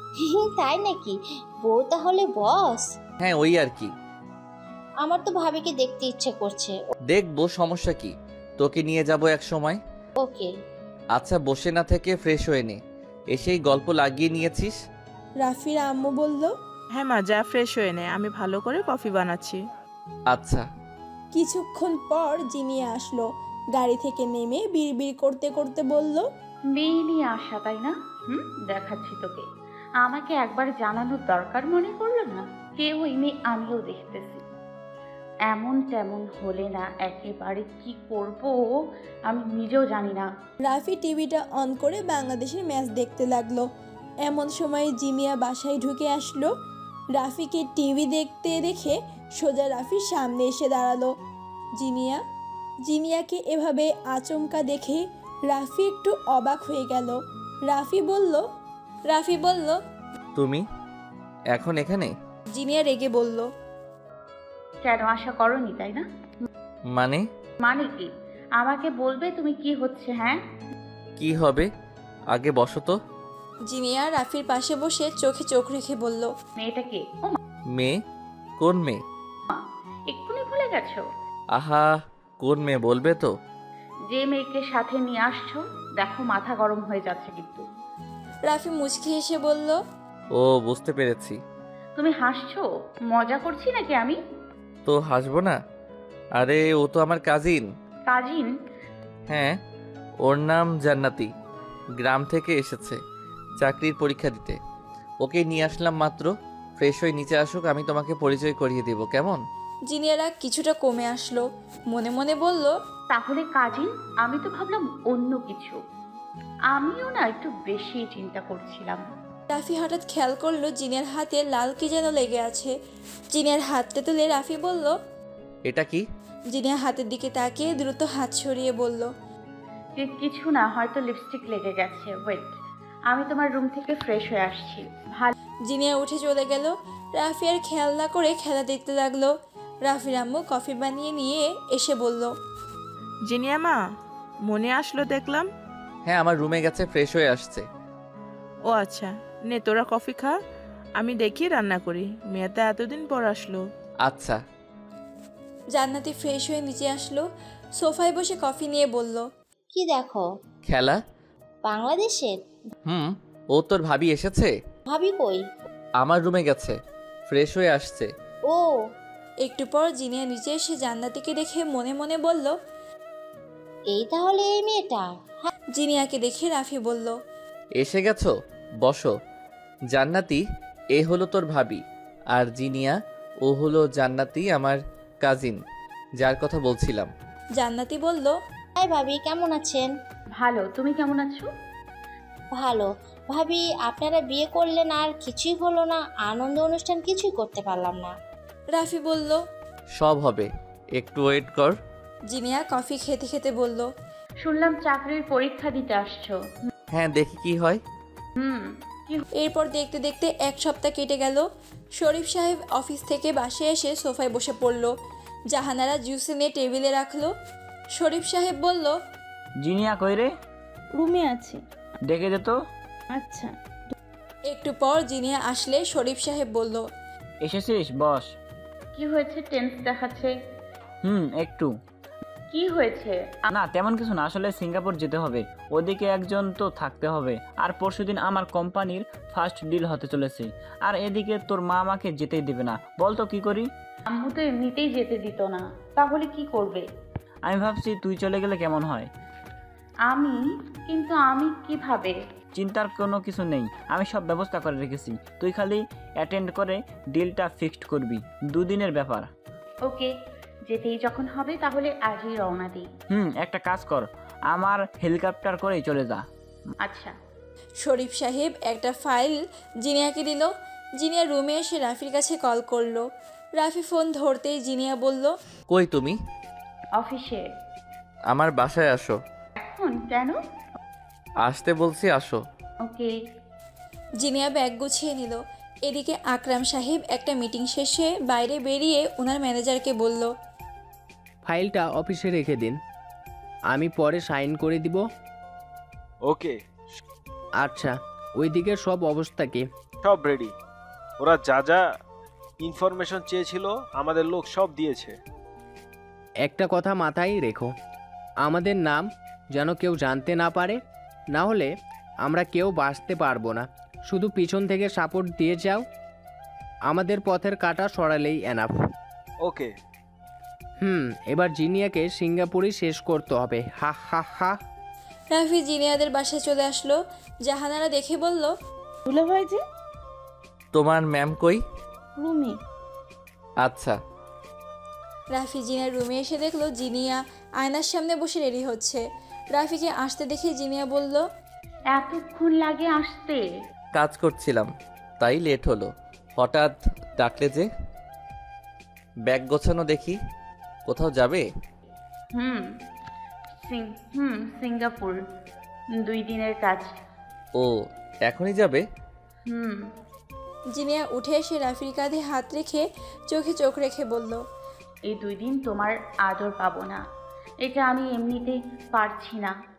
তাই নাকি? বউ তাহলে বস? হ্যাঁ ওই আর কি। আমার তো ভাবিকে দেখতে ইচ্ছে করছে। দেখবো, সমস্যা কি? তোকে নিয়ে যাব এক সময়। ওকে। আচ্ছা বসে না থেকে ফ্রেশ হয়ে নে, এসেই গল্প লাগিয়ে নিয়েছিস। রাফির আম্মু বলল। হ্যাঁ মা, যা ফ্রেশ হয়ে নে, আমি ভালো করে কফি বানাচ্ছি। আচ্ছা। কিছুক্ষণ পর জিনিয়া আসলো। গাড়ি থেকে নেমে বিড়বিড় করতে করতে বলল, মেয়ে নিয়ে আসা তাই না? দেখাচ্ছি তোকে। আমাকে একবার জানানোর দরকার মনে করলো না? কে ওই মেয়ে আমিও দেখতেছি। এমন তেমন হলে না একেবারে কি করব আমি নিজেও জানি না। রাফি টিভিটা অন করে বাংলাদেশের ম্যাচ দেখতে লাগলো। এমন সময় জিনিয়া বাসায় ঢুকে আসলো। রাফিকে টিভি দেখতে দেখে সোজা রাফির সামনে এসে দাঁড়ালো। জিনিয়াকে এভাবে আচমকা দেখে রাফি একটু অবাক হয়ে গেল। রাফি বলল, তুমি এখন এখানে? জিনিয়া রেগে বলল, কেন আশা করনি তাই না? মানে কি? আমাকে বলবে তুমি কি হচ্ছে? হ্যাঁ কি হবে? আগে বসো তো। জিনিয়া রাফির পাশে বসে চোখে চোখ রেখে বলল, মেয়েটা কে? ও মেয়ে? কোন মেয়ে? এক্ষুনি ভুলে গেছো? আহা, কোন মেয়ে বলবে তো? যে মেয়েকে সাথে নিয়ে আসছো, দেখো মাথা গরম হয়ে যাচ্ছে কিন্তু। রাফি মুচকি হেসে বলল, ও বুঝতে পেরেছি। তুমি হাসছো? মজা করছি নাকি আমি? তো হাসবো না? আরে ও তো আমার কাজিন। কাজিন? হ্যাঁ, ওর নাম জান্নাতি। গ্রাম থেকে এসেছে চাকরির পরীক্ষা দিতে। ওকে নিয়ে আসলাম মাত্র। ফ্রেশ হয়ে নিচে আসুক, আমি তোমাকে পরিচয় করিয়ে দেব, কেমন? জিনিয়ারা কিছুটা কমে আসলো। মনে মনে বলল, তাহলে কাজিন? আমি তো ভাবলাম অন্য কিছু। আমিও না একটু বেশি চিন্তা করছিলাম। রাফি হঠাৎ খেয়াল করলো জিনিয়ার হাতে লাল কি যেন লেগে আছে। জিনিয়ার হাতটা তুলে রাফি বলল, এটা কি? জিনিয়া হাতের দিকে তাকিয়ে দ্রুত হাত সরিয়ে বলল, কিছু না, হয়তো লিপস্টিক লেগে গেছে। ওয়েট, আমি তোমার রুম থেকে ফ্রেশ হয়ে আসছি। ভালো। জিনিয়া উঠে চলে গেল। রাফি আর খেয়াল না করে খেলা দেখতে লাগলো। রাফির আম্মু কফি বানিয়ে নিয়ে এসে বলল, জিনিয়া মা, মনে আসলো দেখলাম। হ্যাঁ, আমার রুমে গেছে, ফ্রেশ হয়ে আসছে। ও আচ্ছা, নে তোরা কফি খা, আমি দেখি রান্না করি। মেয়েটা এতদিন পর আসলো। আচ্ছা। জান্নাতি ফ্রেশ হয়ে নিচে আসলো। সোফায় বসে কফি নিয়ে বলল, কি দেখো? খেলা। বাংলাদেশের? ও তোর ভাবি এসেছে? ভাবি কই? আমার রুমে গেছে, ফ্রেশ হয়ে আসছে। ও। একটু পর জিনিয়া নিচে এসে জান্নাতিকে দেখে মনে মনে বলল, এই তাহলে এই মেয়েটা? জিনিয়াকে দেখে রাফি বলল, এসে গেছো, বসো। জান্নাতি, এ হলো তোর ভাবি। আর জিনিয়া, ও হলো জান্নাতি, আমার কাজিন, যার কথা বলছিলাম। জান্নাতি বলল, হাই ভাবি, কেমন আছেন? ভালো, তুমি কেমন আছো? ভালো। ভাবি, আপনারা বিয়ে করলেন আর কিছুই হলো না, আনন্দ অনুষ্ঠান কিছুই করতে পারলাম না। রাফি বলল, সব হবে, একটু ওয়েট কর। জিনিয়া কফি খেতে খেতে বলল, শুনলাম চাকরির পরীক্ষা দিতে আসছো। হ্যাঁ, দেখি কি হয়। এরপর দেখতে দেখতে এক সপ্তাহ কেটে গেল। শরীফ সাহেব অফিস থেকে বাসায় এসে সোফায় বসে পড়ল। জাহানারা জুস এনে টেবিলে রাখলো। শরীফ সাহেব বলল, জিনিয়া কই রে? রুমে আছে। ডেকে দে তো। আচ্ছা। একটু পর জিনিয়া আসলে শরীফ সাহেব বলল, এসেছিস? বস। কি হয়েছে? টেন্স দেখাচ্ছে। একটু। কি হয়েছে? না তেমন কিছু না, আসলে সিঙ্গাপুর যেতে হবে, ওদিকে একজন তো থাকতে হবে। আর পরশুদিন আমার কোম্পানির ফার্স্ট ডিল হতে চলেছে। আর এদিকে তোর মা আমাকে যেতেই দেবে না। বল তো কি করি? আম্মু তো এমনিতেই যেতে দিত না, তাহলে কি করবে? আমি ভাবছি তুই চলে গেলে কেমন হয়। কিন্তু আমি কিভাবে? চিন্তার কোনো কিছু নেই, আমি সব ব্যবস্থা করে রেখেছি। তুই খালি অ্যাটেন্ড করে ডিলটা ফিক্সড করবি, 2 দিনের ব্যাপার। ওকে, যেতেই যখন হবে তাহলে আজই রওনা দিই। একটা কাজ কর, আমার হেলিকপ্টার করেই চলে যা। আচ্ছা। শরীফ সাহেব একটা ফাইল জিনিয়াকে দিল। জিনিয়া রুমে এসে রাফির কাছে কল করলো। রাফি ফোন ধরতেই জিনিয়া বলল, কই তুমি? অফিসে। আমার বাসায় আসো। এখন? কেন? আসতে বলছি, আসো। ওকে। জিনিয়া ব্যাগ গুছিয়ে নিল। এদিকে আকরাম সাহেব একটা মিটিং শেষে বাইরে বেরিয়ে ওনার ম্যানেজারকে বলল, ফাইলটা অফিসে রেখে দিন, আমি পরে সাইন করে দিব। ওকে। আচ্ছা, ওইদিকে সব অবস্থা কি? সব রেডি। ওরা যা যা ইনফরমেশন চেয়েছিল আমাদের লোক সব দিয়েছে। একটা কথা মাথায় রেখো, আমাদের নাম যেন কেউ জানতে না পারে, না হলে আমরা কেউ বাঁচতে পারবো না। শুধু পিছন থেকে সাপোর্ট দিয়ে যাও, আমাদের পথের কাঁটা সরালেই এনাফ। ওকে। এবার জিনিয়াকে সিঙ্গাপুরে শেষ করতে হবে। হা হা হা। রাফি জিনিয়াদের বাসায় চলে আসলো। জাহানারা দেখে বলল, দুলাভাই যে তোমার ম্যাম কই? রুমে। আচ্ছা। রাফি জিনিয়ার রুমে এসে দেখলো জিনিয়া আয়নার সামনে বসে রেডি হচ্ছে। রাফিকে আসতে দেখে জিনিয়া বলল, এতক্ষণ লাগে আসতে? কাজ করছিলাম তাই লেট হলো। হঠাৎ ডাকলে যে? ব্যাগ গোছানো দেখি। কোথাও যাবে? সিঙ্গাপুর 2 দিনের কাজ। ও, এখনই যাবে? জিনিয়া উঠে এসে রাফির কাঁধে হাত রেখে চোখে চোখ রেখে বলল, এই 2 দিন তোমার আদর পাবো না। এটা আমি এমনিতেই পারছি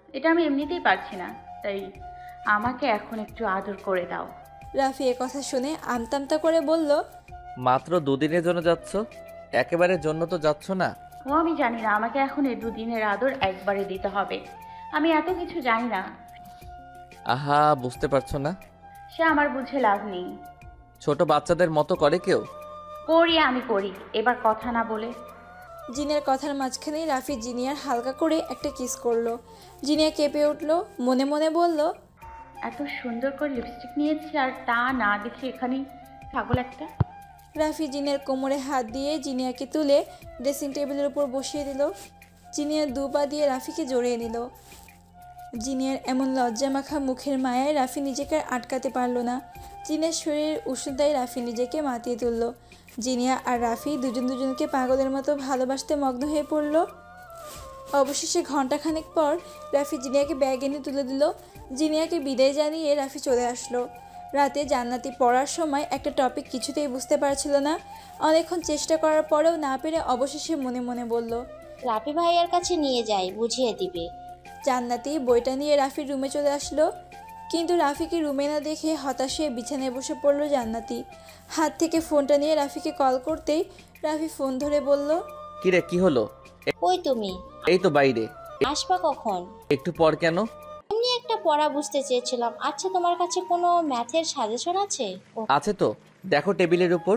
না, তাই আমাকে এখন একটু আদর করে দাও। রাফি কথা শুনে আমতামতা করে বলল, মাত্র 2 দিনের জন্য যাচ্ছ? একেবারে জন্য তো যাচ্ছ না। ও আমি জানি না, আমাকে এখন এই 2 দিনের আদর একবারে দিতে হবে। আমি এত কিছু জানি না। আহা, বুঝতে পারছো না? সে আমার বুঝে লাভ নেই। ছোট বাচ্চাদের মতো করে কেউ? আমি করি, এবার কথা না বলে। জিনিয়ার কথার মাঝখানেই রাফি জিনিয়ার হালকা করে একটা কিস করলো। জিনিয়া কেঁপে উঠলো, মনে মনে বলল, এত সুন্দর করে লিপস্টিক নিয়েছি আর তা না দেখে এখানেই পাগল একটা। রাফি জিনিয়ার কোমরে হাত দিয়ে জিনিয়াকে তুলে ড্রেসিং টেবিলের উপর বসিয়ে দিল। জিনিয়ার 2 পা দিয়ে রাফিকে জড়িয়ে নিল। জিনিয়ার এমন লজ্জা মাখা মুখের মায়ায় রাফি নিজেকে আর আটকাতে পারল না। জিনিয়ার শরীরের উষ্ণতায় রাফি নিজেকে মাতিয়ে তুলল। জিনিয়া আর রাফি দুজনকে পাগলের মতো ভালোবাসতে মগ্ন হয়ে পড়ল। অবশেষে ঘন্টাখানেক পর রাফি জিনিয়াকে ব্যাগ এনে তুলে দিল। জিনিয়াকে বিদায় জানিয়ে রাফি চলে আসলো। রাতে জান্নাতি পড়ার সময় একটা টপিক কিছুতেই বুঝতে পারছিল না। অনেকক্ষণ চেষ্টা করার পরেও না পেরে অবশেষে মনে মনে বলল, রাফি ভাইয়ার কাছে নিয়ে যাই, বুঝিয়ে দিবে। জান্নাতি বইটা নিয়ে রাফির রুমে চলে আসলো, কিন্তু রাফিকে রুমে না দেখে হতাশ হয়ে বিছানায় বসে পড়ল জান্নাতি। হাত থেকে ফোনটা নিয়ে রাফিকে কল করতেই রাফি ফোন ধরে বলল, কিরে, কি হলো? কই তুমি? এই তো বাইরে। আসবা কখন? একটু পর। কেন? এমনি একটা পড়া বুঝতে চেয়েছিলাম। আচ্ছা, তোমার কাছে কোনো ম্যাথের সাজেশন আছে? আছে তো, দেখো টেবিলের উপর।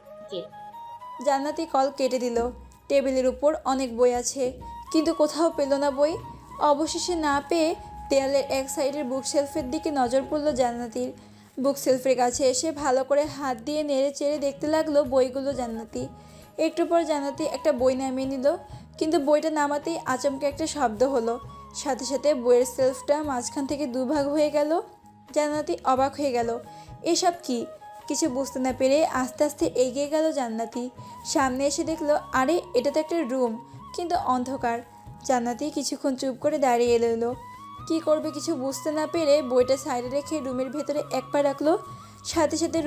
জান্নাতি কল কেটে দিল। টেবিলের উপর অনেক বই আছে, কিন্তু কোথাও পেল না বই। অবশেষে না পেয়ে দেয়ালের এক সাইডের বুক শেলফের দিকে নজর পড়ল জান্নাতির। বুক শেলফের কাছে এসে ভালো করে হাত দিয়ে নেড়ে চেড়ে দেখতে লাগলো বইগুলো জান্নাতি। একটু পর জান্নাতি একটা বই নামিয়ে নিল, কিন্তু বইটা নামাতেই আচমকা একটা শব্দ হলো। সাথে সাথে বইয়ের শেলফটা মাঝখান থেকে 2 ভাগ হয়ে গেল। জান্নাতি অবাক হয়ে গেল, এসব কি? কিছু বুঝতে না পেরে আস্তে আস্তে এগিয়ে গেল জান্নাতি। সামনে এসে দেখলো, আরে এটা তো একটা রুম, কিন্তু অন্ধকার। জান্নাতি কিছুক্ষণ চুপ করে দাঁড়িয়ে এলো। কী করবে কিছু বুঝতে না পেরে বইটা সাইডে রেখে রুমের ভেতরে এক পা রাখলো। সাথে সাথে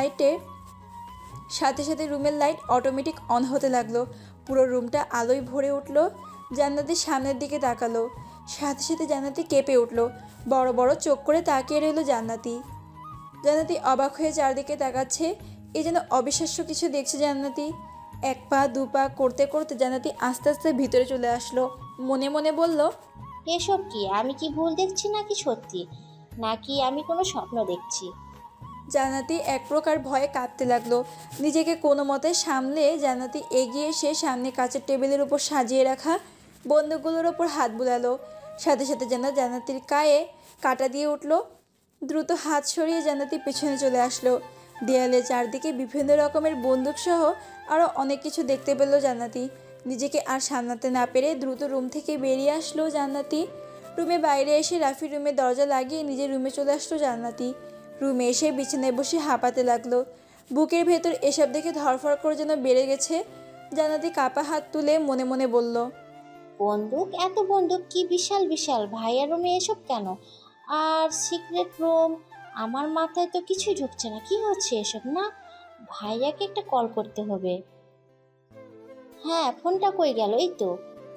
রুমের লাইট অটোমেটিক অন হতে লাগলো। পুরো রুমটা আলোয় ভরে উঠলো। জান্নাতির সামনের দিকে তাকালো, সাথে সাথে জান্নাতি কেঁপে উঠলো। বড় বড় চোখ করে তাকিয়ে রইল জান্নাতি। অবাক হয়ে চারদিকে তাকাচ্ছে, এ যেন অবিশ্বাস্য কিছু দেখছে জান্নাতি। 1 পা 2 পা করতে করতে জান্নাতি আস্তে আস্তে ভিতরে চলে আসলো। মনে মনে বলল, এসব কি? আমি কি ভুল দেখছি নাকি সত্যি, নাকি আমি কোনো স্বপ্ন দেখছি? জান্নাতি এক প্রকার ভয়ে কাঁপতে লাগলো। নিজেকে কোনো মতে সামলে জান্নাতি এগিয়ে এসে সামনে কাচের টেবিলের উপর সাজিয়ে রাখা বন্দুকগুলোর ওপর হাত বুলালো। সাথে সাথে যেন জান্নাতির গায়ে কাঁটা দিয়ে উঠল। দ্রুত হাত সরিয়ে জান্নাতি পেছনে চলে আসলো। দেয়ালে চারদিকে বিভিন্ন রকমের বন্দুকসহ আরও অনেক কিছু দেখতে পেল জান্নাতি। নিজেকে আর সামলাতে না পেরে দ্রুত রুম থেকে বেরিয়ে আসলো জান্নাতি। রুমে বাইরে এসে রাফির রুমে দরজা লাগিয়ে নিজের রুমে চলে আসলো জান্নাতি। রুমে এসে বিছানায় বসে হাঁপাতে লাগলো। বুকের ভেতর এসব দেখে ধরফর করে যেন বেড়ে গেছে। জান্নাতি কাপা হাত তুলে মনে মনে বলল, বন্দুক? এত বন্দুক? কি বিশাল বিশাল! ভাইয়ার রুমে এসব কেন? আর সিক্রেট রুম? আমার মাথায় তো কিছুই ঢুকছে না। কি হচ্ছে এসব? না, ভাইয়াকে একটা কল করতে হবে। হ্যাঁ, ফোনটা কই গেল? এই তো।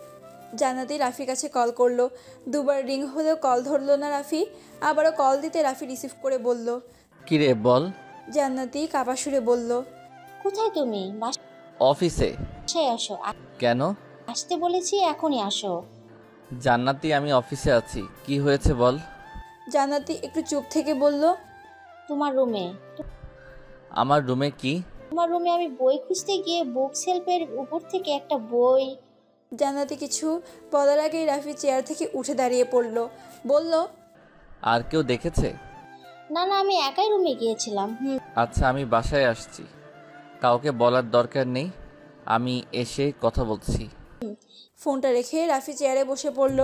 জান্নাতি রাফির কাছে কল করলো। দুবার রিং হলেও কল ধরলো না রাফি। আবারও কল দিতে রাফি রিসিভ করে বলল। কিরে বল। জান্নাতি কাপা সুরে বলল। কোথায় তুমি? অফিসে। বাসায় আসো। কেন? আসতে বলেছি, এখনই আসো। জান্নাতি আমি অফিসে আছি, কি হয়েছে বল। জান্নাতি একটু চুপ থেকে বলল। তোমার রুমে। আমার রুমে কি? তোমার রুমে আমি বই খুঁজতে গিয়ে বুক শেলফের উপর থেকে একটা বই। জান্নাতি কিছু বলার আগেই রাফি চেয়ার থেকে উঠে দাঁড়িয়ে পড়ল। বলল। আর কেউ দেখেছে? না না, আমি একাই রুমে গিয়েছিলাম। আচ্ছা আমি বাসায় আসছি, কাউকে বলার দরকার নেই, আমি এসে কথা বলছি। ফোনটা রেখে রাফি চেয়ারে বসে পড়ল।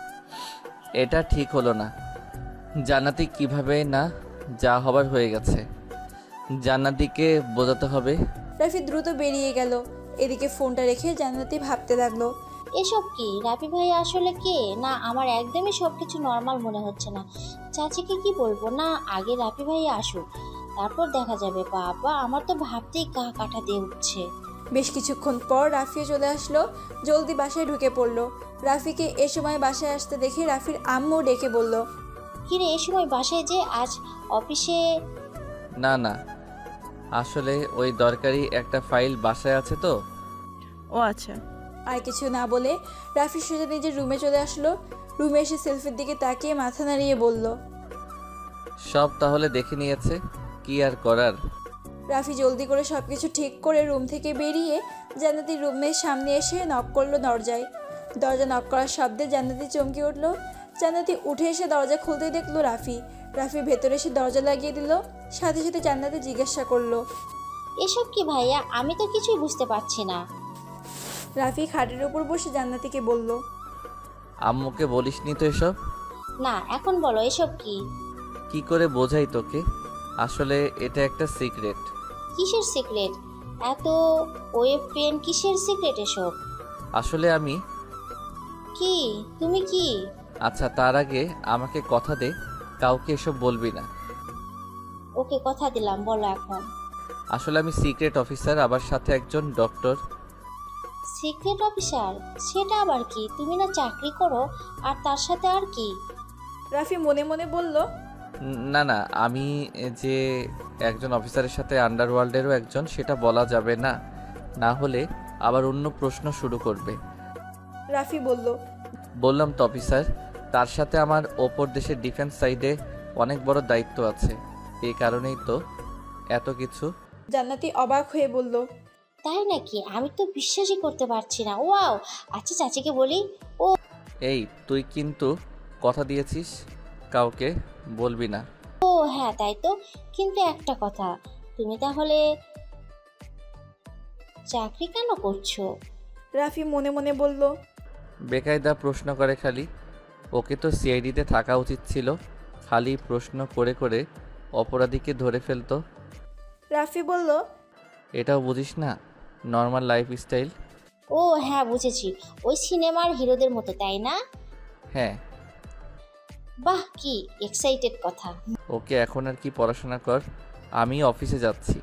এটা ঠিক হলো না। জান্নাতি কিভাবে না, যা হবার হয়ে গেছে, জান্নাতিকে বোঝাতে হবে। রাফি দ্রুত বেরিয়ে গেল। এদিকে ফোনটা রেখে জান্নাতি ভাবতে লাগলো। এসব কি? রাফি ভাই আসলে কে? না, আমার একদমই সবকিছু নর্মাল মনে হচ্ছে না। চাচিকে কি বলবো? না, আগে রাফি ভাই আসুক, তারপর দেখা যাবে। বাবা, আমার তো ভাবতেই গা কাটা দিয়ে উঠছে। বেশ কিছুক্ষণ পর রাফিও চলে আসলো। জলদি বাসায় ঢুকে পড়লো। রাফিকে এ সময় বাসায় আসতে দেখে রাফির আম্মু ডেকে বলল। কিরে, এ সময় বাসায় যে? আজ অফিসে? না না, আসলে ওই দরকারি একটা ফাইল বাসায় আছে তো। ও আচ্ছা। আর কিছু না বলে রাফি সোজা নিজের রুমে চলে আসলো। রুমে এসে সেলফির দিকে তাকিয়ে মাথা নাড়িয়ে বলল। সব তাহলে দেখে নিয়েছে, কি আর করার। রাফি জলদি করে সবকিছু ঠিক করে রুম থেকে বেরিয়ে জান্নাতির রুমের সামনে এসে নক করলো দরজায়। দরজা নক করার শব্দে জান্নাতি চমকে উঠল। জান্নাতি উঠে এসে দরজা খুলতেই দেখলো রাফি। রাফি ভেতরে এসে দরজা লাগিয়ে দিল। সাথে সাথে জান্নাতি জিজ্ঞাসা করলো। এসব কি ভাইয়া? আমি তো কিছুই বুঝতে পারছি না। রাফি খাটের উপর বসে জান্নাতিকে বলল। আম্মুকে বলিসনি তো এসব? না, এখন বলো এসব কি? কি করে বোঝাই তোকে, আসলে এটা একটা সিক্রেট। কিসের সিক্রেট? এত ওয়েব পেন কিসের সিক্রেট এসব? আসলে আমি। কি? তুমি কি? আচ্ছা তার আগে আমাকে কথা দে, কাউকে এসব বলবি না। ওকে, কথা দিলাম, বলো এখন। আসলে আমি সিক্রেট অফিসার, আবার সাথে একজন ডক্টর। Secret officer? সেটা আবার কি? তুমি না চাকরি করো, আর তার সাথে আর কি? রাফি মনে মনে বলল। না না, আমি যে একজন অফিসারের সাথে আন্ডারওয়ার্ল্ডেরও একজন, সেটা বলা যাবে না, না হলে আবার অন্য প্রশ্ন শুরু করবে। রাফি বলল। বললাম তো অফিসার, তার সাথে আমার ওপর দেশের ডিফেন্স সাইডে অনেক বড় দায়িত্ব আছে, এই কারণেই তো এত কিছু। জান্নাতি অবাক হয়ে বলল। তাই নাকি? আমি তো বিশ্বাসই করতে পারছি না। ওয়াও! আচ্ছা, চাচিকে বলি। ও এই তুই কিন্তু কথা দিয়েছিস কাউকে বলবি না। ও হ্যাঁ, তাই তো। কিন্তু একটা কথা, তুমি তাহলে চাকরি কেন করছো? রাফি মনে মনে বলল। বেকায়দা প্রশ্ন করে খালি, ওকে তো সিআইডিতে থাকা উচিত ছিল, খালি প্রশ্ন করে করে অপরাধীকে ধরে ফেলতো। রাফি বলল। এটাও বুঝিস না, নর্মাল লাইফস্টাইল। ও হ্যাঁ, বুঝেছি, ওই সিনেমার হিরোদের মতো, তাই না? হ্যাঁ। বাহ, কি এক্সাইটেড কথা। ওকে এখন আর কি, পড়াশোনা কর, আমি অফিসে যাচ্ছি।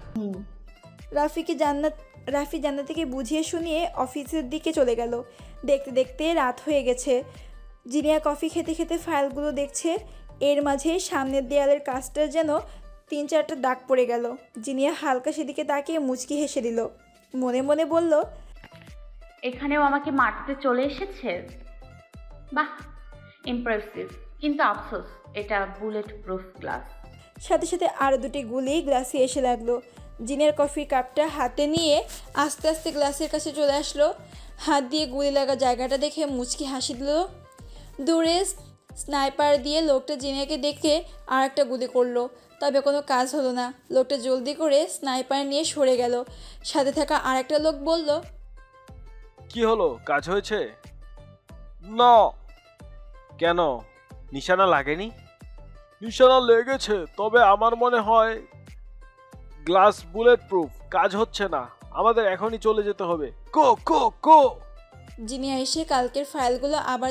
রাফি জান্নাতিকে বুঝিয়ে শুনিয়ে অফিসের দিকে চলে গেল। দেখতে দেখতে রাত হয়ে গেছে। জিনিয়া কফি খেতে খেতে ফাইলগুলো দেখছে। এর মাঝে সামনের দেয়ালের কাজটা যেন 3-4টা দাগ পড়ে গেল। জিনিয়া হালকা সেদিকে তাকিয়ে মুচকি হেসে দিল। মনে মনে বলল। এখানেও আমাকে মারতে চলে এসেছে। বাহ, ইমপ্রেসিভ, কিন্তু আফসোস এটা বুলেট প্রুফ গ্লাস। সাথে সাথে আরও 2টি গুলি গ্লাসে এসে লাগলো। জিনিয়ার কফির কাপটা হাতে নিয়ে আস্তে আস্তে গ্লাসের কাছে চলে আসলো। হাত দিয়ে গুলি লাগা জায়গাটা দেখে মুচকি হাসি দিল। দূরে স্নাইপার দিয়ে লোকটা জিনিয়াকে দেখে আর একটা গুলি করলো, তবে কোনো কাজ হলো না। লোকটা জলদি করে স্নাইপার নিয়ে সরে গেল। সাথে থাকা আর একটা লোক বলল। কি হলো, কাজ হয়েছে? না। কেন, নিশানা লাগেনি? নিশানা লেগেছে, তবে আমার মনে হয় গ্লাস বুলেট প্রুফ, কাজ হচ্ছে না, আমাদের এখনই চলে যেতে হবে। কো কো কো। জিনিয়া এসে কালকের ফাইলগুলো আবার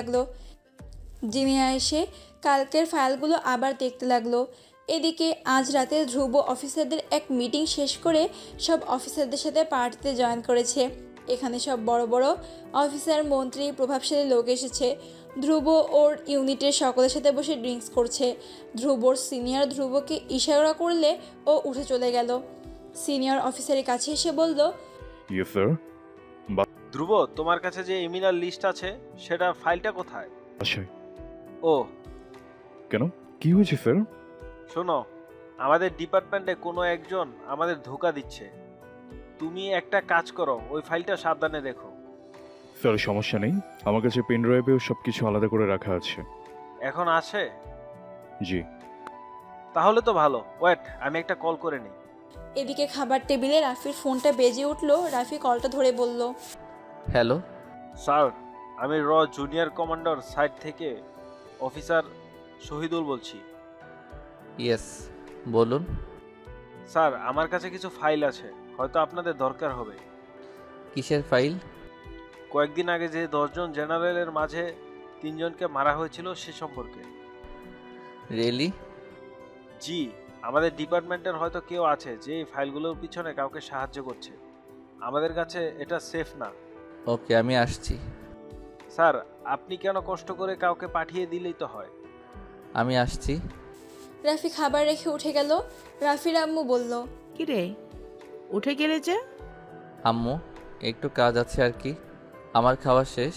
দেখতে লাগলো। এদিকে আজ রাতে ধ্রুব অফিসারদের এক মিটিং শেষ করে সব অফিসারদের সাথে পার্টিতে জয়েন করেছে। এখানে সব বড় বড় অফিসার, মন্ত্রী, প্রভাবশালী লোক এসেছে। ধ্রুব ওর ইউনিটের সকলের সাথে বসে ড্রিঙ্কস করছে। ধ্রুবর সিনিয়র ধ্রুবকে ইশারা করলে ও উঠে চলে গেল। সিনিয়র অফিসারের কাছে এসে বলল, ইয়েস স্যার। ধ্রুব, তোমার কাছে যে এমিনার লিস্ট আছে সেটা ফাইলটা কোথায়? আচ্ছা, ও কেন, কি হয়েছে স্যার? শোনো, আমাদের ডিপার্টমেন্টে কোনো একজন আমাদের ধোঁকা দিচ্ছে। তুমি একটা কাজ করো, ওই ফাইলটা সাবধানে দেখো। স্যার সমস্যা নেই, আমার কাছে পেন ড্রাইভেও সব কিছু আলাদা করে রাখা আছে। এখন আছে? জি। তাহলে তো ভালো। ওয়েট, আমি একটা কল করে নিই। এদিকে খাবার টেবিলে রাফির ফোনটা বেজে উঠল। রাফি কলটা ধরে বলল, হ্যালো স্যার, আমি জুনিয়র কমান্ডার সাইড থেকে অফিসার শহীদুল বলছি। ইয়েস, বলুন। স্যার, আমার কাছে কিছু ফাইল আছে, হয়তো আপনাদের দরকার হবে। কিসের ফাইল? কয়েকদিন আগে যে 10 জন জেনারেলের মাঝে 3 জনকে মারা হয়েছিল সে সম্পর্কে। রিয়েলি? জি, আমাদের ডিপার্টমেন্টের হয়তো কেউ আছে যে এই ফাইলগুলোর পিছনে কাউকে সাহায্য করছে। আমাদের কাছে এটা সেফ না। ওকে, আমি আসছি। স্যার, আপনি কেন কষ্ট করে কাউকে পাঠিয়ে দিলেই তো হয়। আমি আসছি। রাফি খাবার রেখে উঠে গেল। রাফির আম্মু বলল, কি রে, উঠে গেলে যে? আম্মু, একটু কাজ আছে আর কি। আমার খাওয়া শেষ।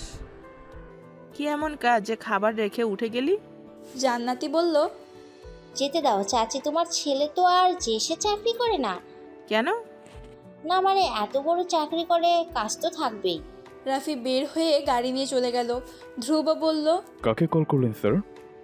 কি এমন কাজ যে খাবার রেখে উঠে গেলি? জান্নাতি বলল, যেতে দাও চাচি, তোমার ছেলে তো আর যে সে চাকরি করে না। কেন? না মানে এত বড় চাকরি করে, কাজ তো থাকবেই। রাফি বের হয়ে গাড়ি নিয়ে চলে গেল। ধ্রুব বলল, কাকে কল করলেন স্যার?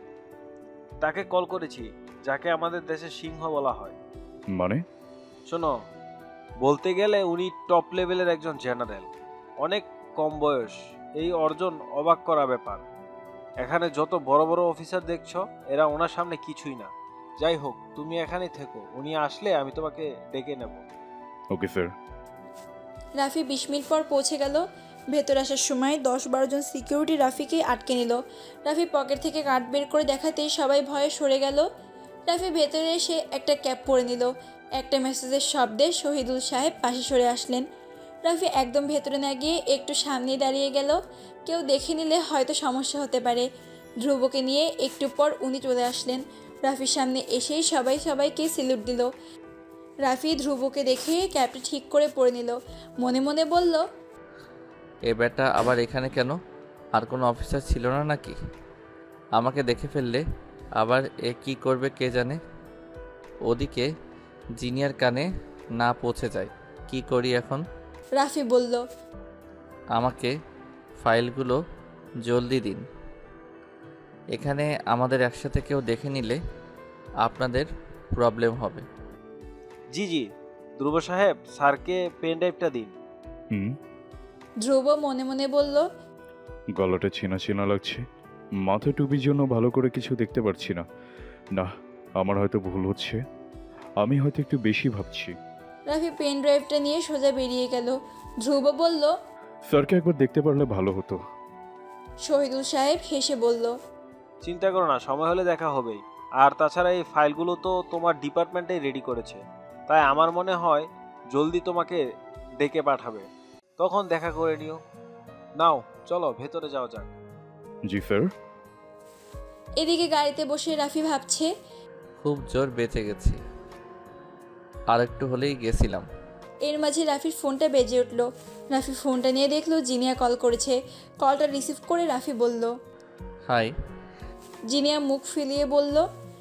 তাকে কল করেছি যাকে আমাদের দেশে সিংহ বলা হয়। মানে? শোনো, বলতে গেলে উনি টপ লেভেলের একজন জেনারেল। অনেক কম বয়স, এই অর্জন অবাক করা ব্যাপার। এখানে যত বড় বড় অফিসার দেখছো এরা ওনার সামনে কিছুই না। যাই হোক, তুমি এখানেই থেকো, উনি আসলে আমি তোমাকে ডেকে নেব। Okay sir. রাফি 20 মিনিট পর পৌঁছে গেল। ভেতর আসার সময় 10-12 জন সিকিউরিটি রাফিকে আটকে নিল। রাফি পকেট থেকে কার্ড বের করে দেখাতেই সবাই ভয়ে সরে গেল। রাফি ভেতরে এসে একটা ক্যাপ পরে নিল। একটা মেসেজের শব্দে শহীদুল সাহেব পাশে সরে আসলেন। রাফি একদম ভেতরে না গিয়ে একটু সামনে দাঁড়িয়ে গেল। কেউ দেখে নিলে হয়তো সমস্যা হতে পারে। ধ্রুবকে নিয়ে একটু পর উনি চলে আসলেন। রাফির সামনে এসেই সবাইকে স্যালুট দিল। রাফি ধ্রুবকে দেখে ক্যাপটা ঠিক করে পরে নিল। মনে মনে বলল, এ বেটা আবার এখানে কেন? আর কোনো অফিসার ছিল না নাকি? আমাকে দেখে ফেললে আবার এ কি করবে কে জানে। ওদিকে জিনিয়ার কানে না পৌঁছে যায়, কি করি এখন? রাফি বলল, আমাকে ফাইলগুলো জলদি দিন। এখানে আমাদের একসাথে কেউ দেখে নিলে আপনাদের প্রবলেম হবে। জি জি, ধ্রুব সাহেব, স্যারকে পেন ড্রাইভটা দিন। ধ্রুব মনে মনে বলল, গলাটা চেনা চেনা লাগছে। মাথা টুপির জন্য ভালো করে কিছু দেখতে পারছি না। না, আমার হয়তো ভুল হচ্ছে, আমি হয়তো একটু বেশি ভাবছি। রাফি পেন ড্রাইভটা নিয়ে সোজা বেরিয়ে গেল। ধ্রুব বলল, স্যারকে একবার দেখতে পারলে ভালো হতো। শহীদুল সাহেব হেসে বলল, চিন্তা করো না, সময় হলে দেখা হবেই। আর তাছাড়া এই ফাইলগুলো তো তোমার ডিপার্টমেন্টেই রেডি করেছে, তাই আমার মনে হয় জলদি তোমাকে ডেকে পাঠাবে, তখন দেখা করে নিও। নাও চলো ভেতরে যাওয়া যাক। জি স্যার। এদিকে গাড়িতে বসে রাফি ভাবছে, খুব জোর বেঁচে গেছি, আর একটু হলেই গেছিলাম। এর মাঝে রাফির ফোনটা বেজে উঠল। রাফি ফোনটা নিয়ে দেখলো জিনিয়া কল করেছে। কলটা রিসিভ করে রাফি বলল, হাই। জিনিয়া মুখ ফিরিয়ে বলল,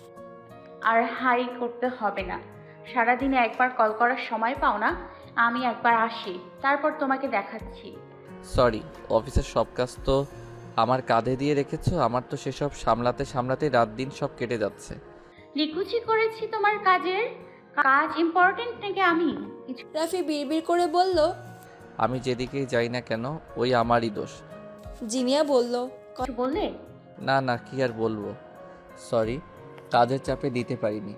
আর হাই করতে হবে না, সারাদিনে একবার কল করার সময় পাও না। আমি একবার আসি, তারপর তোমাকে দেখাচ্ছি। সরি, অফিসের সব কাজ তো আমার কাঁধে দিয়ে রেখেছো। আমার তো সেসব সামলাতে রাত দিন সব কেটে যাচ্ছে। লিকুচি করেছি তোমার কাজের। কাজ ইম্পর্টেন্ট নাকি আমি? রাফি বিড়বিড় করে বলল, আমি যেদিকেই যাই না কেন ওই আমারই দোষ। জিনিয়া বলল, কিছু বললে? না, কি আর বলবো, সরি, কাজের চাপে দিতে পারিনি।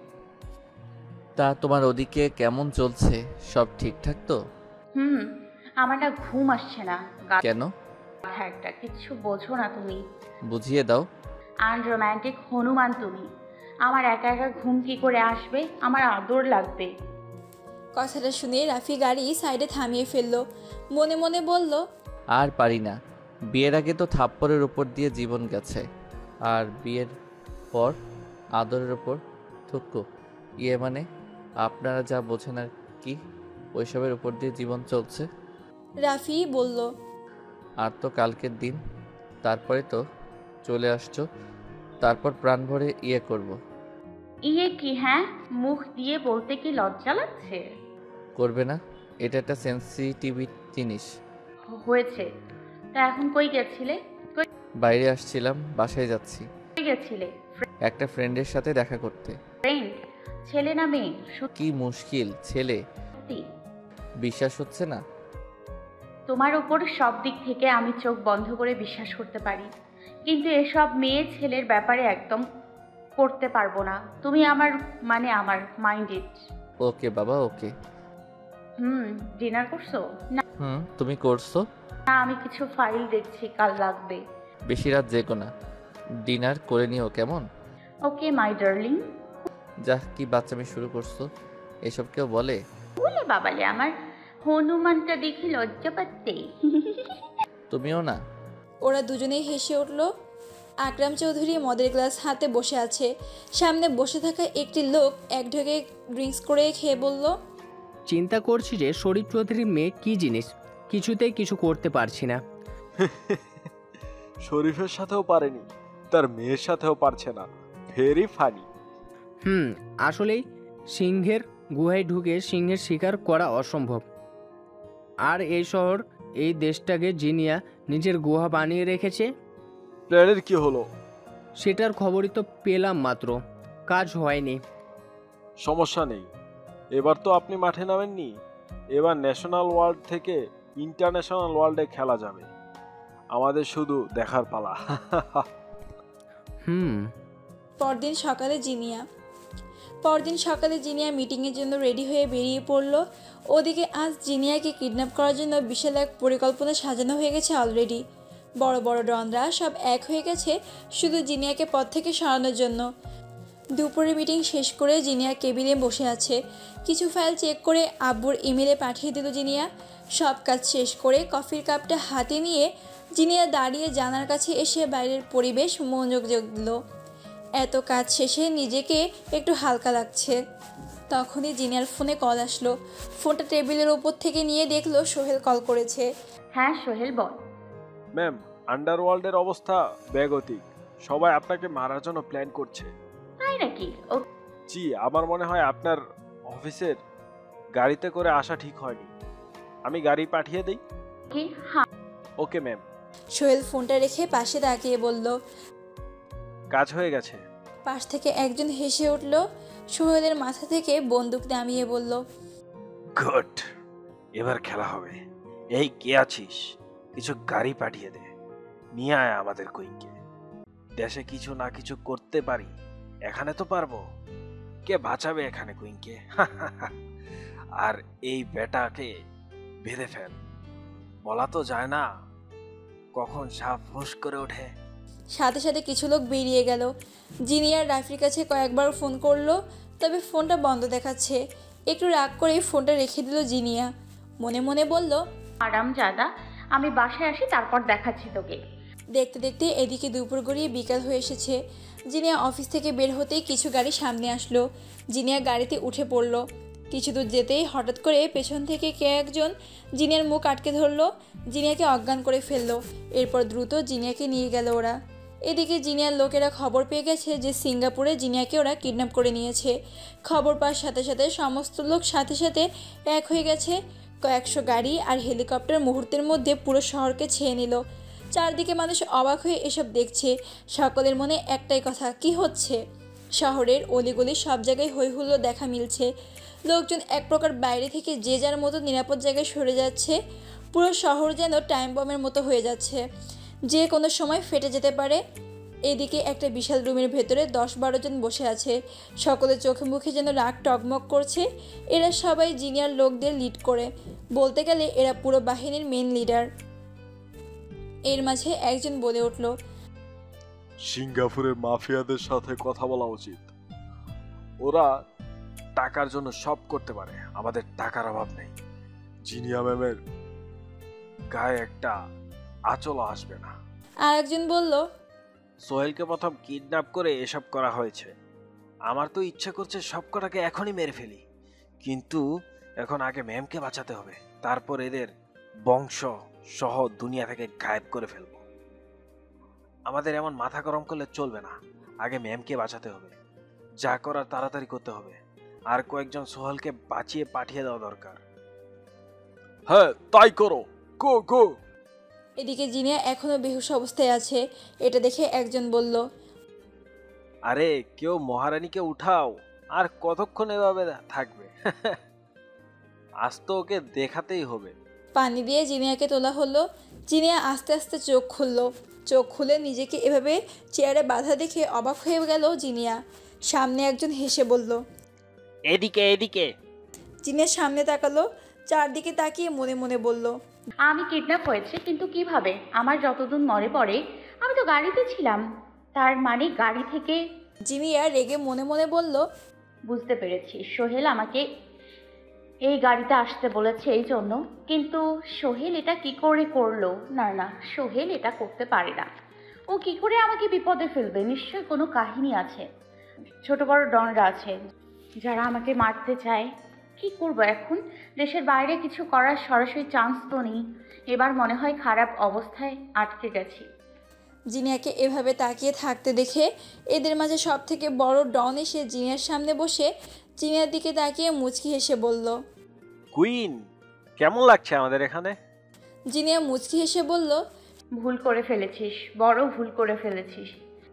তা তোমার ওদিকে কেমন চলছে? সব ঠিকঠাক তো? আমার না ঘুম আসছে না। কেন? একটা কিছু বোঝো না তুমি। বুঝিয়ে দাও। আনরোম্যান্টিক হনুমান তুমি। আমার একা একা ঘুম কি করে আসবে? আমার আদর লাগবে। কথাটা শুনে রাফি গাড়ি সাইডে থামিয়ে ফেললো। মনে মনে বলল, আর পারি না। বিয়ের আগে তো থাপ্পড়ের উপর দিয়ে জীবন গেছে, আর বিয়ের পর আদরের ওপর থুক্কু। মানে আপনারা যা বোঝেন আর কি, ওইসবের উপর দিয়ে জীবন চলছে। রাফি বলল, আর তো কালকের দিন, তারপরে তো চলে আসছো, তারপর প্রাণ ভরে করব। কি? হ্যাঁ, মুখ দিয়ে বলতে কি লজ্জা লাগছে? করবে না, এটা একটা সেন্সিটিভ জিনিস। হয়েছে, তা এখন কই গেছিলে? বাইরে আসছিলাম, বাসায় যাচ্ছি। কই গেছিলে? একটা ফ্রেন্ডের সাথে দেখা করতে। ফ্রেন্ড? ছেলে না মেয়ে? কি মুশকিল, ছেলে। সত্যি? বিশ্বাস হচ্ছে না? তোমার উপর সব দিক থেকে আমি চোখ বন্ধ করে বিশ্বাস করতে পারি, কিন্তু এসব মেয়ে ছেলের ব্যাপারে একদম করতে পারবো না। তুমি আমার আমার মাইন্ডেড। ওকে বাবা, ওকে। ডিনার করছো? না। তুমি করছো? না, আমি কিছু ফাইল দেখছি, কাল লাগবে। বেশি রাত জেগো না, ডিনার করে নিও কেমন? Okay my darling. যা, কি বাচ্চামি শুরু করছো? এসব কেউ বলে? বলে বাবালে, আমার হনুমানটা দেখি লজ্জা পাচ্ছে। তুমিও না? ওরা দুজনেই হেসে উঠল। আকরাম চৌধুরী মদের গ্লাস হাতে বসে আছে। সামনে বসে থাকা একটি লোক এক ঢোকে ড্রিঙ্কস করে খেয়ে বলল, চিন্তা করছি যে শরীফ চৌধুরীর মেয়ে কি জিনিস, কিছুতেই কিছু করতে পারছি না। শরীফের সাথেও পারেনি, তার মেয়ের সাথেও পারছে না। Very funny. আসলেই সিংহের গুহায় ঢুকে সিংহের শিকার করা অসম্ভব। আর এই শহর, এই দেশটাকে জিনিয়া নিজের গুহা বানিয়ে রেখেছে। প্ল্যানের কি হলো? সেটার খবরই তো পেলাম মাত্র, কাজ হয়নি। সমস্যা নেই, এবার তো আপনি মাঠে নামেননি। এবার ন্যাশনাল ওয়ার্ল্ড থেকে ইন্টারন্যাশনাল ওয়ার্ল্ডে খেলা যাবে, আমাদের শুধু দেখার পালা। পরদিন সকালে জিনিয়া মিটিংয়ের জন্য রেডি হয়ে বেরিয়ে পড়ল। ওদিকে আজ জিনিয়াকে কিডন্যাপ করার জন্য বিশাল এক পরিকল্পনা সাজানো হয়ে গেছে অলরেডি। বড় বড় ডনরা সব এক হয়ে গেছে শুধু জিনিয়াকে পথ থেকে সরানোর জন্য। দুপুরে মিটিং শেষ করে জিনিয়া কেবিনে বসে আছে। কিছু ফাইল চেক করে আব্বুর ইমেলে পাঠিয়ে দিল জিনিয়া। সব কাজ শেষ করে কফির কাপটা হাতে নিয়ে জিনিয়া দাঁড়িয়ে জানার কাছে এসে বাইরের পরিবেশ মনোযোগ দিল। এত কাজ শেষে নিজেকে একটু হালকা লাগছে। তখনই জিনিয়ার ফোনে কল আসলো। ফোনটা টেবিলের ওপর থেকে নিয়ে দেখলো সোহেল কল করেছে। হ্যাঁ সোহেল বল। ম্যাম, আন্ডারওয়ার্ল্ডের অবস্থা বেগতিক, সবাই আপনাকে মারার জন্য প্ল্যান করছে। তাই নাকি? জি, আমার মনে হয় আপনার অফিসের গাড়িতে করে আসা ঠিক হয়নি। আমি গাড়ি পাঠিয়ে দেই? হ্যাঁ। Okay ma'am. সোহেল ফোনটা রেখে পাশে তাকিয়ে বলল, কাজ হয়ে গেছে। পাশ থেকে একজন হেসে উঠল। সোহেলের মাথা থেকে বন্দুক নামিয়ে বলল, গুড, এবার খেলা হবে। এই কে আছিস, কিছু গাড়ি পাঠিয়ে দে, নিয়ে আয় আমাদের কুইনকে। দেশে কিছু না কিছু করতে পারি, এখানে তো পারবো। কে বাঁচাবে এখানে কুইনকে? আর এই বেটাকে বেঁধে ফেল, বলা তো যায় না কখন সাপ ফুস করে ওঠে। সাথে সাথে কিছু লোক বেরিয়ে গেল। জিনিয়ার রাফির কাছে কয়েকবার ফোন করলো, তবে ফোনটা বন্ধ দেখাচ্ছে। একটু রাগ করে ফোনটা রেখে দিল জিনিয়া। মনে মনে বলল, আরামজাদা, আমি বাসায় আসি, তারপর দেখাচ্ছি তোকে। দেখতে দেখতে এদিকে দুপুর গড়িয়ে বিকাল হয়ে এসেছে। জিনিয়া অফিস থেকে বের হতেই কিছু গাড়ি সামনে আসলো। জিনিয়া গাড়িতে উঠে পড়ল। কিছু দূর যেতেই হঠাৎ করে পেছন থেকে কে একজন জিনিয়ার মুখ আটকে ধরলো। জিনিয়াকে অজ্ঞান করে ফেললো। এরপর দ্রুত জিনিয়াকে নিয়ে গেল ওরা। এদিকে জিনিয়ার লোকেরা খবর পেয়ে গেছে যে সিঙ্গাপুরে জিনিয়াকে ওরা কিডন্যাপ করে নিয়েছে। খবর পাওয়ার সাথে সাথে সমস্ত লোক সাথে সাথে এক হয়ে গেছে। কয়েকশো গাড়ি আর হেলিকপ্টার মুহূর্তের মধ্যে পুরো শহরকে ছেয়ে নিল। চারদিকে মানুষ অবাক হয়ে এসব দেখছে। সকলের মনে একটাই কথা, কি হচ্ছে? শহরের অলিগলি সব জায়গায় হই হুল্লোড় দেখা মিলছে। লোকজন এক প্রকার বাইরে থেকে যে যার মতো নিরাপদ জায়গায় সরে যাচ্ছে। পুরো শহর যেন টাইম বমের মতো হয়ে যাচ্ছে, যে কোনো সময় ফেটে যেতে পারে। এদিকে একটা বিশাল রুমের ভেতরে 10-12 জন বসে আছে। সকলের চোখে মুখে যেন রাগ টগমগ করছে। এরা সবাই জিনিয়ার লোকদের লিড করে, বলতে গেলে এরা পুরো বাহিনীর মেন লিডার। এর মাঝে একজন বলে উঠল, সিঙ্গাপুরের মাফিয়াদের সাথে কথা বলা উচিত, ওরা টাকার জন্য সব করতে পারে, আমাদের টাকার অভাব নেই। জিনিয়া ম্যামের গায়ে একটা আঁচলও আসবে না। আর একজন বলল, সোহেলকে প্রথম কিডন্যাপ করে এসব করা হয়েছে। আমার তো ইচ্ছা করছে সব কটাকে এখনই মেরে ফেলি, কিন্তু এখন আগে ম্যামকে বাঁচাতে হবে, তারপর এদের বংশ সহ দুনিয়া থেকে গায়েব করে ফেলবো। আমাদের এমন মাথা গরম করলে চলবে না, আগে ম্যামকে বাঁচাতে হবে, যা করার তাড়াতাড়ি করতে হবে, আর কয়েকজন সোহেলকে বাঁচিয়ে পাঠিয়ে দেওয়া দরকার। হ্যাঁ তাই করো, গো গো। এদিকে জিনিয়া এখনো বেহুশ অবস্থায় আছে। এটা দেখে একজন বলল, আরে কেউ মহারানীকে উঠাও, আর কতক্ষণ এভাবে থাকবে? আজ তো ওকে দেখাতেই হবে। পানি দিয়ে জিনিয়াকে তোলা হলো। জিনিয়া আস্তে আস্তে চোখ খুলল। চোখ খুলে নিজেকে এভাবে চেয়ারে বাঁধা দেখে অবাক হয়ে গেল জিনিয়া। সামনে একজন হেসে বলল, এদিকে এদিকে। জিনিয়া সামনে তাকালো, চারদিকে তাকিয়ে মনে মনে বলল, আমি কিডন্যাপ হয়েছে, কিন্তু কিভাবে? আমার যতদূর মনে পড়ে আমি তো গাড়িতে ছিলাম, তার মানে গাড়ি থেকে। জিনিয়া রেগে মনে মনে বলল, বুঝতে পেরেছি, সোহেল আমাকে এই গাড়িতে আসতে বলেছে এই জন্য। কিন্তু সোহেল এটা কি করে করলো? না না, সোহেল এটা করতে পারে না। ও কি করে আমাকে বিপদে ফেলবে? নিশ্চয়ই কোনো কাহিনী আছে, ছোট বড় ডনরা আছে যারা আমাকে মারতে চায়। কি করব এখন? দেশের বাইরে কিছু করার সরাসরি চান্স তো নেই। এবার মনে হয় খারাপ অবস্থায় আটকে গেছি। জিনিয়াকে এভাবে তাকিয়ে থাকতে দেখে এদের মাঝে সব থেকে বড় ডন এসে জিনিয়ার সামনে বসে জিনিয়ার দিকে তাকিয়ে মুচকি হেসে বলল, কুইন, কেমন লাগছে আমাদের এখানে? জিনিয়া মুচকি হেসে বলল, ভুল করে ফেলেছিস, বড় ভুল করে ফেলেছিস।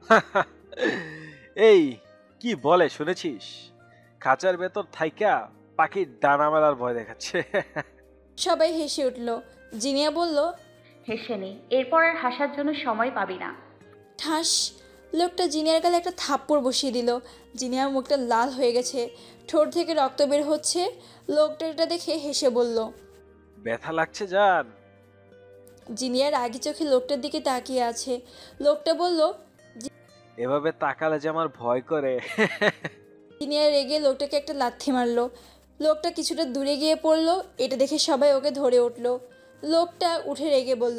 এই কি বলে শুনেছিস? খাঁচার ভেতর থাইকা পাখির ডানা মেলার ভয় দেখাচ্ছে। সবাই হেসে উঠল। জিনিয়া বলল, হেসে নে, এরপর আর হাসার জন্য সময় পাবি না। ঠাস, লোকটা জিনিয়ার গালে একটা থাপ্পড় বসিয়ে দিল। জিনিয়ার মুখটা লাল হয়ে গেছে, ঠোঁট থেকে রক্ত বের হচ্ছে। লোকটা এটা দেখে হেসে বলল, ব্যথা লাগছে জান? জিনিয়ার রাগি চোখে লোকটার দিকে তাকিয়ে আছে। লোকটা বলল, এভাবে তাকালে যে আমার ভয় করে। জিনিয়া রেগে লোকটাকে একটা লাথি মারলো। লোকটা কিছুটা দূরে গিয়ে পড়লো। এটা দেখে সবাই ওকে ধরে উঠলো। লোকটা উঠে রেগে বলল,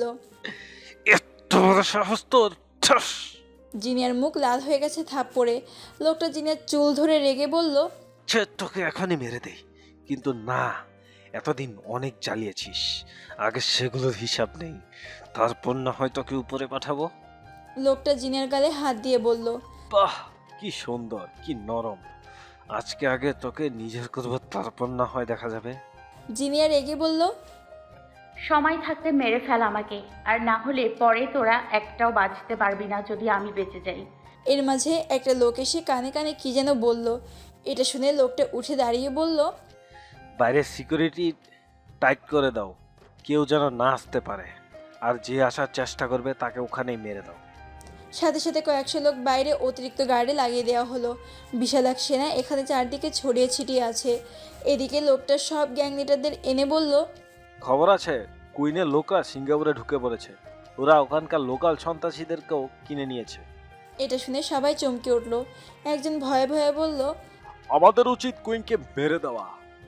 এত বড় সাহস তোর! ঠাস! জিনিয়ার মুখ লাল হয়ে গেছে থাপ্পড়ে। লোকটা জিনিয়ার চুল ধরে রেগে বলল, তোকে এখনই মেরে দেই, কিন্তু না, এতদিন অনেক জ্বালিয়েছিস, আগে সেগুলোর হিসাব নেই, তারপর না হয় তোকে উপরে পাঠাবো। লোকটা জিনিয়ার গালে হাত দিয়ে বলল, বাহ, কি সুন্দর, কি নরম। আজকে আগে তোকে নিজের করব, তারপর না হয় দেখা যাবে। জিনিয়া রেগে বলল, সময় থাকতে মেরে ফেল আমাকে, আর না হলে পরে তোরা একটাও বাঁচতে পারবি না যদি আমি বেঁচে যাই। এর মাঝে একটা লোক এসে কানে কানে কি যেন বলল। এটা শুনে লোকটা উঠে দাঁড়িয়ে বলল, বাইরে সিকিউরিটি টাইট করে দাও, কেউ যেন না আসতে পারে, আর যে আসার চেষ্টা করবে তাকে ওখানেই মেরে দাও। সাথে সাথে কয়েকশো লোক বাইরে অতিরিক্ত গার্ডে লাগিয়ে দেওয়া হলো। বিশাল এক সেনা এখানে চারদিকে ছড়িয়ে ছিটিয়ে আছে। এদিকে লোকটা সব গ্যাং লিডারদের এনে বলল, খবর আছে, কুইনের লোকরা সিঙ্গাপুরে ঢুকে পড়েছে, ওরা ওখানকার লোকাল সন্ত্রাসীদেরকেও কিনে নিয়েছে। এটা শুনে সবাই চমকে উঠল। একজন ভয়ে ভয়ে বলল, আমাদের উচিত কুইনকে মেরে দেওয়া।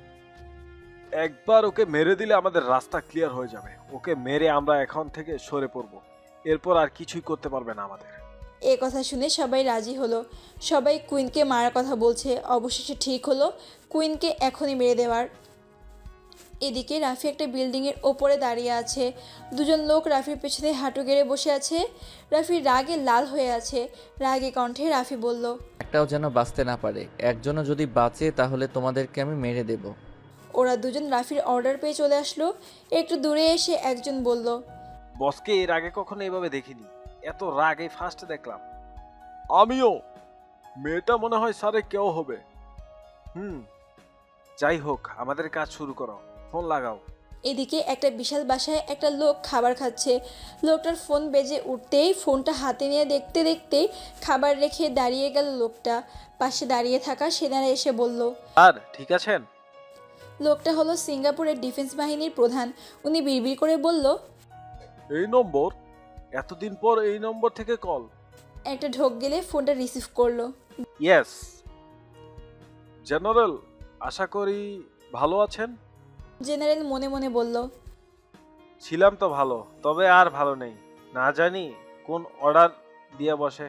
একবার ওকে মেরে দিলে আমাদের রাস্তা ক্লিয়ার হয়ে যাবে। ওকে মেরে আমরা এখন থেকে সরে পড়ব, এরপর আর কিছুই করতে পারবে না আমাদের। এ কথা শুনে সবাই রাজি হলো। সবাই কুইনকে মারার কথা বলছে। অবশেষে ঠিক হলো কুইনকে এখনই মেরে দেওয়ার। এদিকে রাফি একটা বিল্ডিংয়ের ওপরে দাঁড়িয়ে আছে। দুজন লোক রাফির পেছনে হাঁটু গেড়ে বসে আছে। রাফি রাগে লাল হয়ে আছে। রাগে কণ্ঠে রাফি বলল, একটাও যেন বাঁচতে না পারে, একজনও যদি বাঁচে তাহলে তোমাদেরকে আমি মেরে দেব। ওরা দুজন রাফির অর্ডার পেয়ে চলে আসলো। একটু দূরে এসে একজন বলল, বসকে এর আগে কখনো এভাবে দেখিনি, এত রাগ এই ফার্স্ট দেখলাম। আমিও। মেয়েটা মনে হয় স্যারে কেউ হবে। যাই হোক, আমাদের কাজ শুরু করো, ফোন লাগাও। এদিকে একটা বিশাল বাসায় একটা লোক খাবার খাচ্ছে। লোকটার ফোন বেজে উঠতেই ফোনটা হাতে নিয়ে দেখতে দেখতেই খাবার রেখে দাঁড়িয়ে গেল লোকটা। পাশে দাঁড়িয়ে থাকা সেনারা এসে বলল, আর ঠিক আছেন? লোকটা হলো সিঙ্গাপুরের ডিফেন্স বাহিনীর প্রধান। উনি বিড়বিড় করে বলল, এই নম্বর? এতদিন পর এই নম্বর থেকে কল? একটা ঢোক গেলে ফোনটা রিসিভ করলো। ইয়েস জেনারেল, আশা করি ভালো আছেন। জেনারেল মনে মনে বলল। ছিলাম তো ভালো, তবে আর ভালো নেই। না জানি কোন অর্ডার দিয়ে বসে।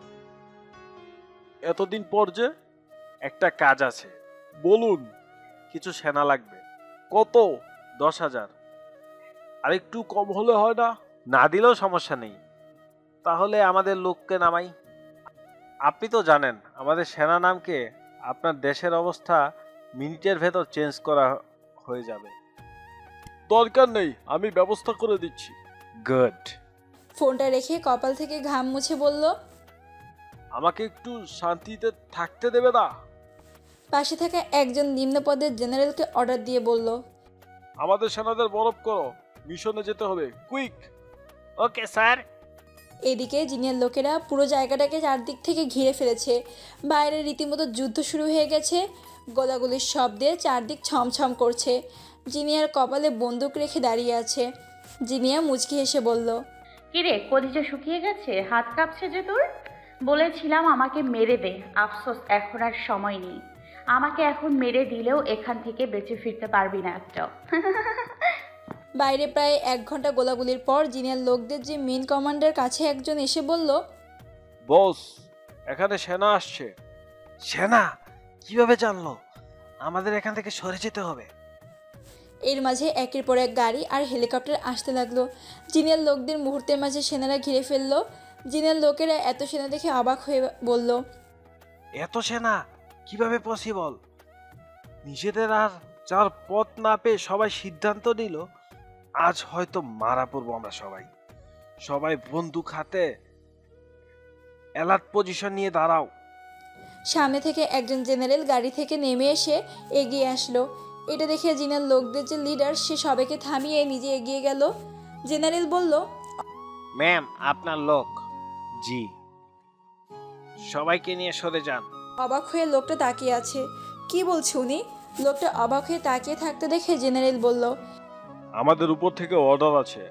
এতদিন পর যে একটা কাজ আছে। বলুন। কিছু সেনা লাগবে। কত? 10,000। আর একটু কম হলে হয় না? না দিলেও সমস্যা নেই। তাহলে আমাদের লোককে নামাই। আপনি তো জানেন আমাদের সেনা নামকে আপনার দেশের অবস্থা মিনিটের ভেতর চেঞ্জ করা হয়ে যাবে। দরকার নেই, আমি ব্যবস্থা করে দিচ্ছি। গুড। ফোনটা রেখে কপাল থেকে ঘাম মুছে বলল, আমাকে একটু শান্তিতে থাকতে দেবে না? পাশে থাকা একজন নিম্নপদের জেনারেলকে অর্ডার দিয়ে বলল, আমাদের সেনাদের বরফ করো, মিশনে যেতে হবে, কুইক। Okay sir. এদিকে জিনিয়ার লোকেরা পুরো জায়গাটাকে চারদিক থেকে ঘিরে ফেলেছে। বাইরে রীতিমতো যুদ্ধ শুরু হয়ে গেছে। গোলাগুলির শব্দে চারদিক ছমছম করছে। জিনিয়ার কপালে বন্দুক রেখে দাঁড়িয়ে আছে। জিনিয়া মুচকি হেসে বলল, কিরে কলিজা শুকিয়ে গেছে, হাত কাঁপছে যে তোর? বলেছিলাম আমাকে মেরে দে, আফসোস এখন আর সময় নেই। আমাকে এখন মেরে দিলেও এখান থেকে বেঁচে ফিরতে পারবি না একটাও। বাইরে প্রায় 1 ঘন্টা গোলাগুলির পর জিনিয়ার লোকদের যে মেন কমান্ডার কাছে একজন এসে বলল, বস, এখানে সেনা আসছে। সেনা? কিভাবে জানলো? আমাদের এখান থেকে সরে যেতে হবে। এর মাঝে একের পর এক গাড়ি আর হেলিকপ্টার আসতে লাগলো। জিনিয়ার লোকদের মুহূর্তের মাঝে সেনারা ঘিরে ফেললো। জিনিয়ার লোকেরা এত সেনা দেখে অবাক হয়ে বলল, এত সেনা কিভাবে পসিবল? নিজেদের আর যার পথ না পেয়ে সবাই সিদ্ধান্ত নিল আজ হয়তো মারা পড়বো আমরা সবাই। সবাই বন্দুক হাতে অ্যালার্ট পজিশন নিয়ে দাঁড়াও। সামনে থেকে একজন জেনারেল গাড়ি থেকে নেমে এসে এগিয়ে আসলো। এটা দেখে জিনার লোকদের যে লিডার, সে সবাইকে থামিয়ে নিজে এগিয়ে গেল। জেনারেল বলল, ম্যাম, আপনার লোক। জি। সবাইকে নিয়ে সরে যান। অবাক হয়ে লোকটা তাকিয়ে আছে। কি বলছে উনি? লোকটা অবাক হয়ে তাকিয়ে থাকতে দেখে জেনারেল বলল, আমাদের উপর থেকে অর্ডার আছে,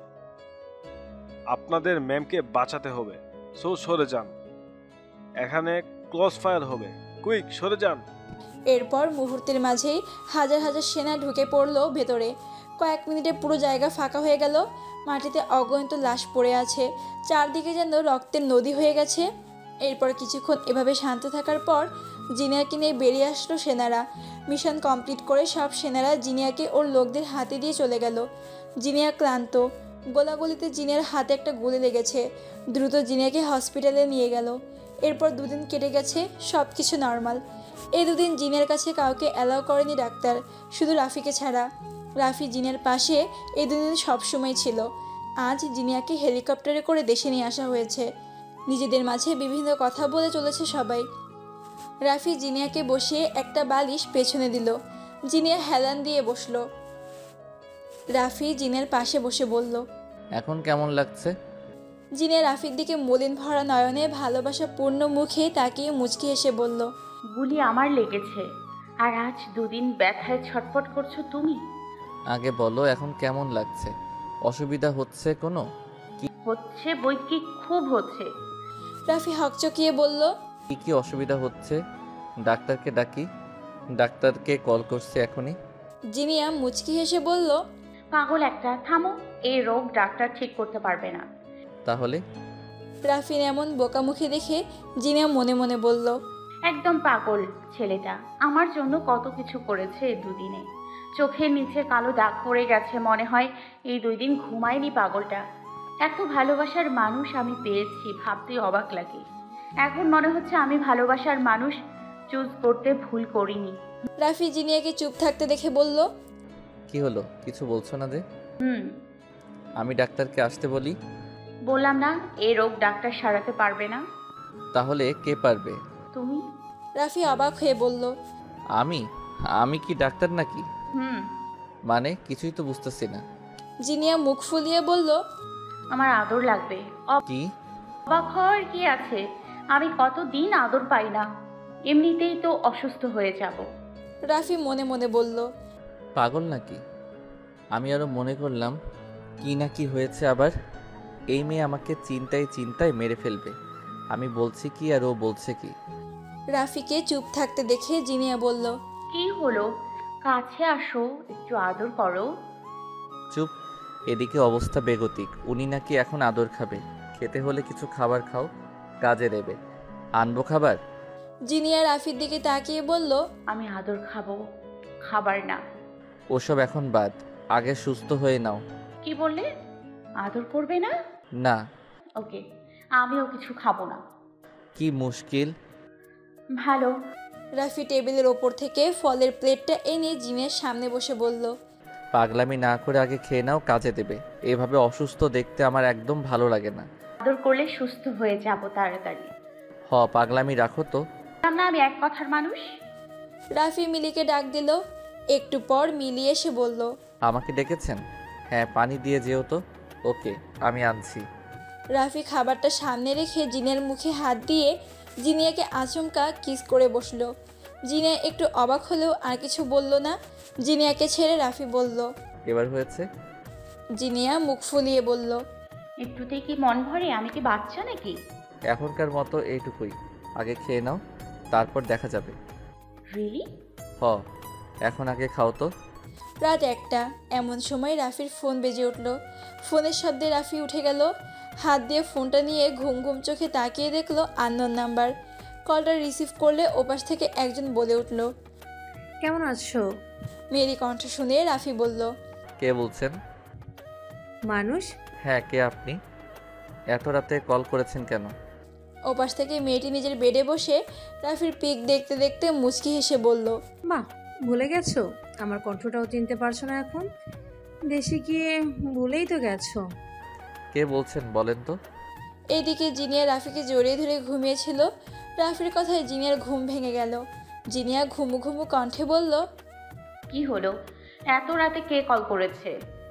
আপনাদের ম্যামকে বাঁচাতে হবে। সরে যান, এখানে ক্রস ফায়ার হবে। কুইক, সরে যান। এরপর মুহূর্তের মাঝেই হাজার হাজার সেনা ঢুকে পড়লো ভেতরে। কয়েক মিনিটে পুরো জায়গা ফাঁকা হয়ে গেল। মাটিতে অগণিত লাশ পড়ে আছে। চারদিকে যেন রক্তের নদী হয়ে গেছে। এরপর কিছুক্ষণ এভাবে শান্ত থাকার পর জিনিয়াকে নিয়ে বেরিয়ে আসলো সেনারা। মিশন কমপ্লিট করে সব সেনারা জিনিয়াকে ওর লোকদের হাতে দিয়ে চলে গেল। জিনিয়া ক্লান্ত। গোলাগুলিতে জিনিয়ার হাতে একটা গুলি লেগেছে। দ্রুত জিনিয়াকে হসপিটালে নিয়ে গেল। এরপর 2 দিন কেটে গেছে, সব কিছু নর্মাল। এই 2 দিন জিনের কাছে কাউকে অ্যালাউ করেনি ডাক্তার, শুধু রাফিকে ছাড়া। রাফি জিনের পাশে এই 2 দিন সবসময় ছিল। আজ জিনিয়াকে হেলিকপ্টারে করে দেশে নিয়ে আসা হয়েছে। নিজেদের মাঝে বিভিন্ন কথা বলে চলেছে সবাই। রাফি জিনিয়াকে বসিয়ে একটা বালিশ পেছনে দিল। জিনিয়া হেলান দিয়ে বসলো। রাফি জিনের পাশে বসে বলল, এখন কেমন লাগছে? জিনিয়া রাফির দিকে মলিন ভরা নয়নে ভালোবাসা পূর্ণ মুখে তাকিয়ে মুচকি হেসে বলল, গুলি আমার লেগেছে, আর আজ 2 দিন ব্যথায় ছটফট করছো তুমি। আগে বলো এখন কেমন লাগছে? অসুবিধা হচ্ছে কোনো? হচ্ছে বই কি, খুব হচ্ছে। রাফি হকচকিয়ে বলল, কি কি অসুবিধা হচ্ছে? ডাক্তারকে ডাকি? ডাক্তারকে কল করছে এখনই। জিনিয়া মুচকি হেসে বলল, পাগল একটা, থামো। এই রোগ ডাক্তার ঠিক করতে পারবে না। তাহলে? রাফির এমন বোকামুখী দেখে জিনিয়া মনে মনে বলল, একদম পাগল ছেলেটা। আমার জন্য কত কিছু করেছে এই 2 দিনে। চোখের নিচে কালো দাগ পড়ে গেছে, মনে হয় এই 2 দিন ঘুমায়নি পাগলটা। এত ভালোবাসার মানুষ আমি পেয়েছি, ভাবতে অবাক লাগে। এখন মনে হচ্ছে আমি ভালোবাসার মানুষ চুজ করতে ভুল করিনি। রাফি জিনিয়াকে চুপ থাকতে দেখে বলল, কি হলো, কিছু বলছো না যে? হুম, আমি ডাক্তারকে আসতে বলি? বললাম না এই রোগ ডাক্তার সারাতে পারবে না। তাহলে কে পারবে? তুমি। রাফি অবাক হয়ে বলল, আমি? আমি কি ডাক্তার নাকি? হুম। মানে কিছুই তো বুঝতেছি না। জিনিয়া মুখ ফুলিয়ে বলল, আমার আদর লাগবে। কি? অবাক হওয়ার কি আছে? আমি কতদিন আদর পাই না, এমনিতেই তো অসুস্থ হয়ে যাব। রাফি মনে মনে বলল, পাগল নাকি? আমি আরো মনে করলাম কি না কি হয়েছে আবার। এই মেয়ে আমাকে চিন্তায় চিন্তায় মেরে ফেলবে। আমি বলছি কি আর ও বলছে কি। রাফিকে চুপ থাকতে দেখে জিনিয়া বলল, কি হলো? কাছে আসো, একটু আদর করো। চুপ। এদিকে অবস্থা বেগতিক। উনি নাকি এখন আদর খাবে। খেতে হলে কিছু খাবার খাও, কাজে দেবে। আনবো খাবার? জিনিয়া রাফির দিকে তাকিয়ে বলল, আমি আদর খাবো, খাবার না। ওসব এখন বাদ, আগে সুস্থ হয়ে নাও। কি বললে? আদর করবে না? না। ওকে, আমিও কিছু খাবো না। কি মুশকিল। ভালো। রাফি টেবিলের ওপর থেকে ফলের প্লেটটা এনে জিনিয়ার সামনে বসে বলল, পাগলামি না করে আগে খেয়ে নাও, কাজে দেবে। এভাবে অসুস্থ দেখতে আমার একদম ভালো লাগে না। আদর করলে সুস্থ হয়ে যাব তাড়াতাড়ি। পাগলামি রাখো তো। না, আমি এক কথার মানুষ। রাফি মিলিকে ডাক দিল। একটু পর মিলি এসে বলল, আমাকে ডেকেছেন? হ্যাঁ, পানি দিয়ে যেও তো। ওকে, আমি আনছি। রাফি খাবারটা সামনে রেখে জিনিয়ার মুখে হাত দিয়ে জিনিয়াকে আচমকা কিস করে বসলো। জিনিয়া একটু অবাক হলেও আর কিছু বলল না। জিনিয়াকে ছেড়ে রাফি বলল, এবার হয়েছে? জিনিয়া মুখ ফুলিয়ে বলল, একটুতেই কি মন ভরে? আমি কি বাচ্চা নাকি? এখনকার মতো এইটুকুই। আগে খেয়ে নাও, তারপর দেখা যাবে। রিয়েলি? এখন আগে খাও তো। রাত 1টা। এমন সময় রাফির ফোন বেজে উঠল। ফোনের শব্দে রাফি উঠে গেল। হাত দিয়ে ফোনটা নিয়ে ঘুম ঘুম চোখে তাকিয়ে দেখলো আননোন নাম্বার। কলটা রিসিভ করলে ওপাশ থেকে একজন বলে উঠল, কেমন আছো? মেয়েরি কণ্ঠ শুনে রাফি বলল, কে বলছেন? মানুষ। হ্যাঁ, কে আপনি? এত রাতে কল করেছেন কেন? ওপাশ থেকে মেয়েটি নিজের বেডে বসে রাফির পিক দেখতে দেখতে মুচকি হেসে বলল, বাহ, ভুলে গেছো? আমার কণ্ঠটাও চিনতে পারছো না এখন? দেশে গিয়ে ভুলেই তো গেছো। কে বলছেন বলেন তো? এদিকে জিনিয়া রাফিকে জড়িয়ে ধরে ঘুমিয়েছিল। রাফির কথায় জিনিয়ার ঘুম ভেঙে গেল। জিনিয়া ঘুমু ঘুমু কণ্ঠে বলল, কি হলো? এত রাতে কে কল করেছে?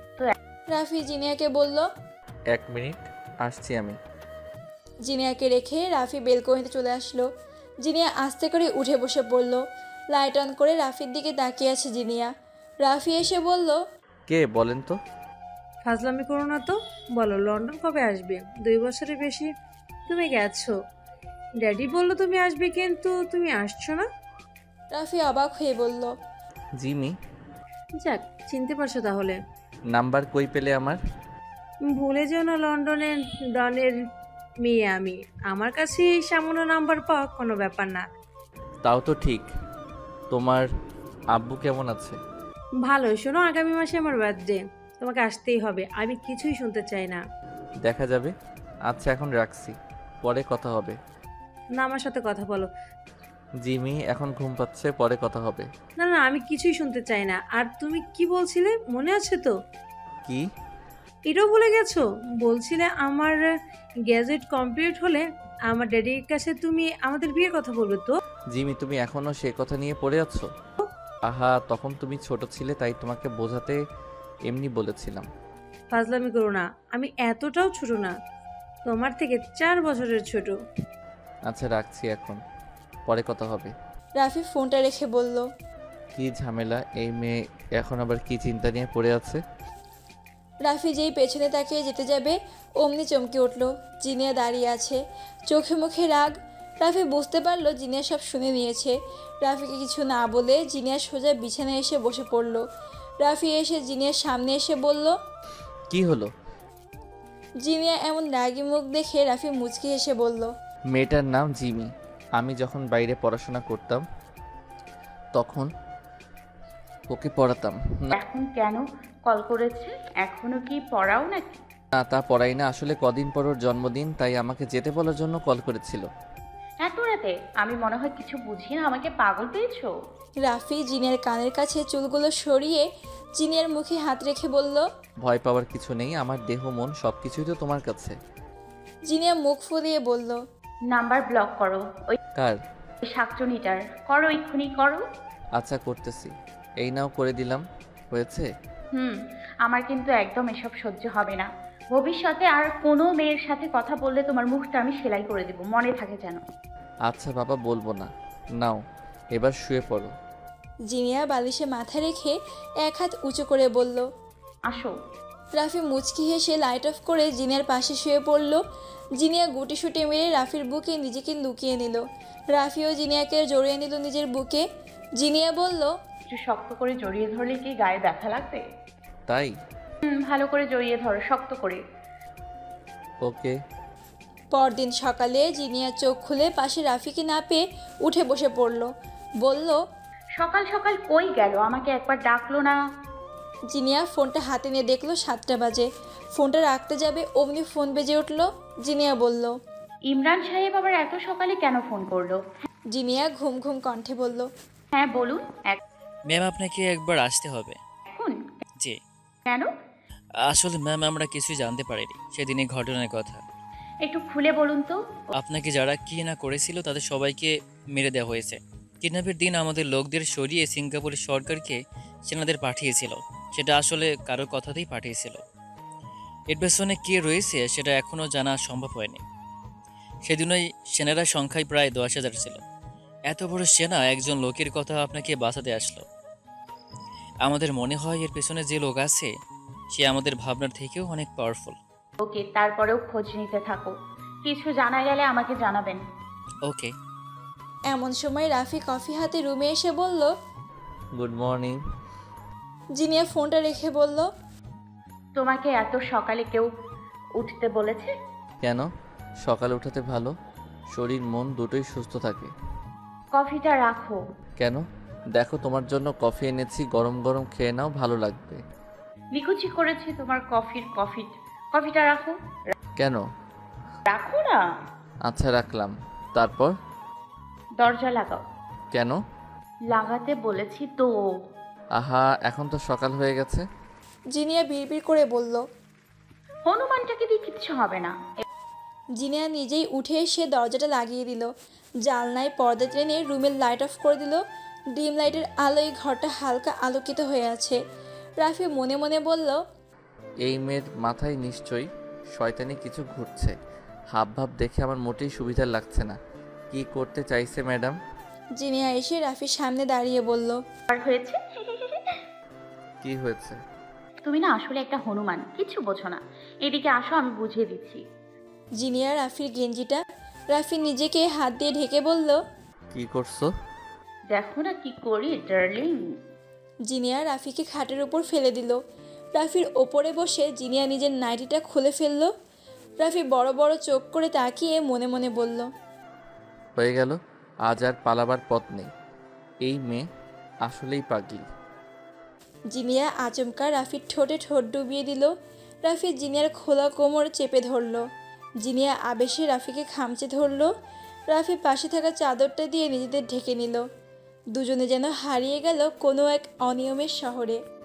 রাফি জিনিয়াকে বলল, 1 মিনিট, আসছি আমি। জিনিয়াকে রেখে রাফি বেলকনিতে চলে আসলো। জিনিয়া আস্তে করে উঠে বসে পড়ল। লাইট অন করে রাফির দিকে তাকিয়ে আছে জিনিয়া। রাফি এসে বলল, কে বলেন তো? ফাজলামি করো না তো। বলো, লন্ডন কবে আসবে? 2 বছরের বেশি তুমি গেছো। ড্যাডি বললো তুমি আসবে, কিন্তু তুমি আসছো না। রাফি অবাক হয়ে বলল, জিমি। যাক, চিনতে পারছো তাহলে। নাম্বার কই পেলে আমার? ভুলে যেও না, লন্ডনের ডনের মেয়ে আমি। আমার কাছে এই সামান্য নাম্বার পাওয়া কোনো ব্যাপার না। তাও তো ঠিক। তোমার আব্বু কেমন আছে? ভালো। শোনো, আগামী মাসে আমার বার্থডে, তোমাকে আসতেই হবে। আমি কিছুই শুনতে চাই না। দেখা যাবে। আচ্ছা, এখন রাখছি, পরে কথা হবে। না, আমার সাথে কথা বলো। জিমি, এখন ঘুম পাচ্ছে, পরে কথা হবে। না না, আমি কিছুই শুনতে চাই না। আর তুমি কি বলছিলে, মনে আছে তো? কি? এটাও ভুলে গেছো? বলছিলে আমার গ্যাজেট কমপ্লিট হলে আমার ড্যাডির কাছে তুমি আমাদের বিয়ের কথা বলবে তো। জিমি, তুমি এখনো সে কথা নিয়ে পড়ে আছো? আহা, তখন তুমি ছোট ছিলে, তাই তোমাকে বোঝাতে এমনি বলেছিলাম। ফাজলামি করো না, আমি এতটাও ছোট না, তোমার থেকে 4 বছরের ছোট। আচ্ছা, রাখছি এখন, পরে কথা হবে। রাফি ফোনটা রেখে বলল, কি ঝামেলা, এই মেয়ে এখন আবার কি চিন্তা নিয়ে পড়ে আছে? রাফি যেই পেছনে তাকিয়ে যেতে যাবে অমনি চমকে উঠল। জিনিয়া দাঁড়িয়ে আছে, চোখে মুখে রাগ। রাফি বুঝতে পারলো জিনিয়া সব শুনে নিয়েছে। রাফিকে কিছু না বলে জিনিয়া সোজা বিছানায় এসে বসে পড়ল। রাফি এসে জিনিয়ার সামনে এসে বলল, কি হলো? জিনিয়া এমন রাগী মুখ দেখে রাফি মুচকি হেসে বলল, মেয়েটার নাম জিমি। আমি যখন বাইরে পড়াশোনা করতাম তখন ওকে পড়াতাম। এখন কেন কল করেছে? এখনো কি পড়াও নাকি? না, তা পড়াই না, আসলে কদিন পর ওর জন্মদিন, তাই আমাকে যেতে বলার জন্য কল করেছিল। এত রাতে? আমি মনে হয় কিছু বুঝি না, আমাকে পাগল পেয়েছো? রাফি জিনিয়ার কানের কাছে চুলগুলো সরিয়ে জিনিয়ার মুখে হাত রেখে বলল, ভয় পাওয়ার কিছু নেই, আমার দেহ মন সবকিছুই তো তোমার কাছে। জিনিয়া মুখ ফুলিয়ে বলল, নাম্বার ব্লক করো। ওই কার? শাকচুনিটার করো, এক্ষুনি করো। আচ্ছা, করতেছি। এই নাও, করে দিলাম। হয়েছে? আমার কিন্তু একদম এসব সহ্য হবে না। ভবিষ্যতে আর কোনো মেয়ের সাথে কথা বললে তোমার মুখটা আমি সেলাই করে দেব, মনে থাকে যেন। আচ্ছা বাবা, বলবো না। নাও, এবার শুয়ে পড়ো। জিনিয়া বালিশে মাথা রেখে এক হাত উঁচু করে বলল, আসো। রাফি মুচকি হেসে লাইট অফ করে জিনিয়ার পাশে শুয়ে পড়ল। জিনিয়া গুটি শুটে মেরে রাফির বুকে নিজেকে লুকিয়ে নিল। রাফিও জিনিয়াকে জড়িয়ে নিল নিজের বুকে। জিনিয়া বলল, একটু শক্ত করে জড়িয়ে ধরলে কি গায়ে ব্যথা লাগবে? তাই? ভালো করে জড়িয়ে ধরো, শক্ত করে। ওকে। পরদিন সকালে জিনিয়া চোখ খুলে পাশে রাফিকে না পেয়ে উঠে বসে পড়ল। বলল, সকাল সকাল কই গেল? আমাকে একবার ডাকলো না। জিনিয়া ফোনটা হাতে নিয়ে দেখলো 7টা বাজে। ফোনটা রাখতে যাবে অমনি ফোন বেজে উঠল। জিনিয়া বলল, ইমরান সাহেব আবার এত সকালে কেন ফোন করলো? জিনিয়া ঘুম ঘুম কণ্ঠে বলল, হ্যাঁ বলুন। ম্যাম আপনাকে একবার আসতে হবে। এখন? জি। কেন? আসলে ম্যাম আমরা কিছুই জানতে পারিনি সেদিনের ঘটনার কথা। একটু খুলে বলুন তো। আপনাকে যারা কি না করেছিল তাদের সবাইকে মেরে দেওয়া হয়েছে। কিডন্যাপের দিন আমাদের লোকদের সরিয়ে সিঙ্গাপুরের সরকারকে সেনাদের পাঠিয়েছিল। সেটা আসলে কারোর কথাতেই পাঠিয়েছিল। এর পেছনে কে রয়েছে সেটা এখনও জানা সম্ভব হয়নি। সেদিনই সেনারা সংখ্যায় প্রায় 10,000 ছিল। এত বড় সেনা একজন লোকের কথা আপনাকে বাঁচাতে আসলো। আমাদের মনে হয় এর পেছনে যে লোক আছে সে আমাদের ভাবনার থেকেও অনেক পাওয়ারফুল। ওকে, তারপরেও খোঁজ নিতে থাকো। কিছু জানা গেলে আমাকে জানাবেন। ওকে। এমন সময় রাফি কফি হাতে রুমে এসে বলল, গুড মর্নিং। জিনিয়া ফোনটা রেখে বলল, তোমাকে এত সকালে কেউ উঠতে বলেছে? কেন? সকালে উঠাতে ভালো, শরীর মন দুটোই সুস্থ থাকে। কফিটা রাখো। কেন? দেখো তোমার জন্য কফি এনেছি, গরম গরম খেয়ে নাও, ভালো লাগবে। নিকুচি করেছি তোমার কফিটা রাখো। কেন? রাখো না। আচ্ছা রাখলাম। তারপর? দরজা লাগাও। কেন? লাগাতে বলেছি তো। আহা, এখন তো সকাল হয়ে গেছে। জিনিয়া বিড়বিড় করে বলল, হনুমানটাকে দিয়ে কিচ্ছু হবে না। জিনিয়া নিজেই উঠে এসে দরজাটা লাগিয়ে দিল। জানলায় পর্দা টেনে রুমের লাইট অফ করে দিল। ডিম লাইটের আলোয় ঘরটা হালকা আলোকিত হয়ে আছে। রাফি মনে মনে বলল, এই মেয়ের মাথায় নিশ্চয়ই শয়তানি কিছু ঘুরছে। হাবভাব দেখে আমার মোটেই সুবিধা লাগছে না। কি করতে চাইছে ম্যাডাম? জিনিয়া এসে রাফির সামনে দাঁড়িয়ে বলল, আর হয়েছে? কি হয়েছে? তুমি না আসলে একটা হনুমান, কিছু বোঝো না। এদিকে আসো, আমি বুঝিয়ে দিচ্ছি। জিনিয়া রাফির গেঞ্জিটা রাফি নিজেকে হাত দিয়ে ঢেকে বলল, কি করছো? দেখো না কি করি ডার্লিং। জিনিয়া রাফিকে খাটের উপর ফেলে দিল। রাফির ওপরে বসে জিনিয়া নিজের নাইটিটা খুলে ফেলল। রাফি বড় বড় চোখ করে তাকিয়ে মনে মনে বলল, হয়ে গেল, আজ আর পালাবার পথ নেই। এই মেয়ে আসলেই পাগলি। জিনিয়া আচমকা রাফির ঠোঁটে ঠোঁট ডুবিয়ে দিল। রাফি জিনিয়ার খোলা কোমর চেপে ধরল। জিনিয়া আবেশে রাফিকে খামচে ধরল। রাফি পাশে থাকা চাদরটা দিয়ে নিজেদের ঢেকে নিল। দুজনে যেন হারিয়ে গেল কোনো এক অনিয়মের শহরে।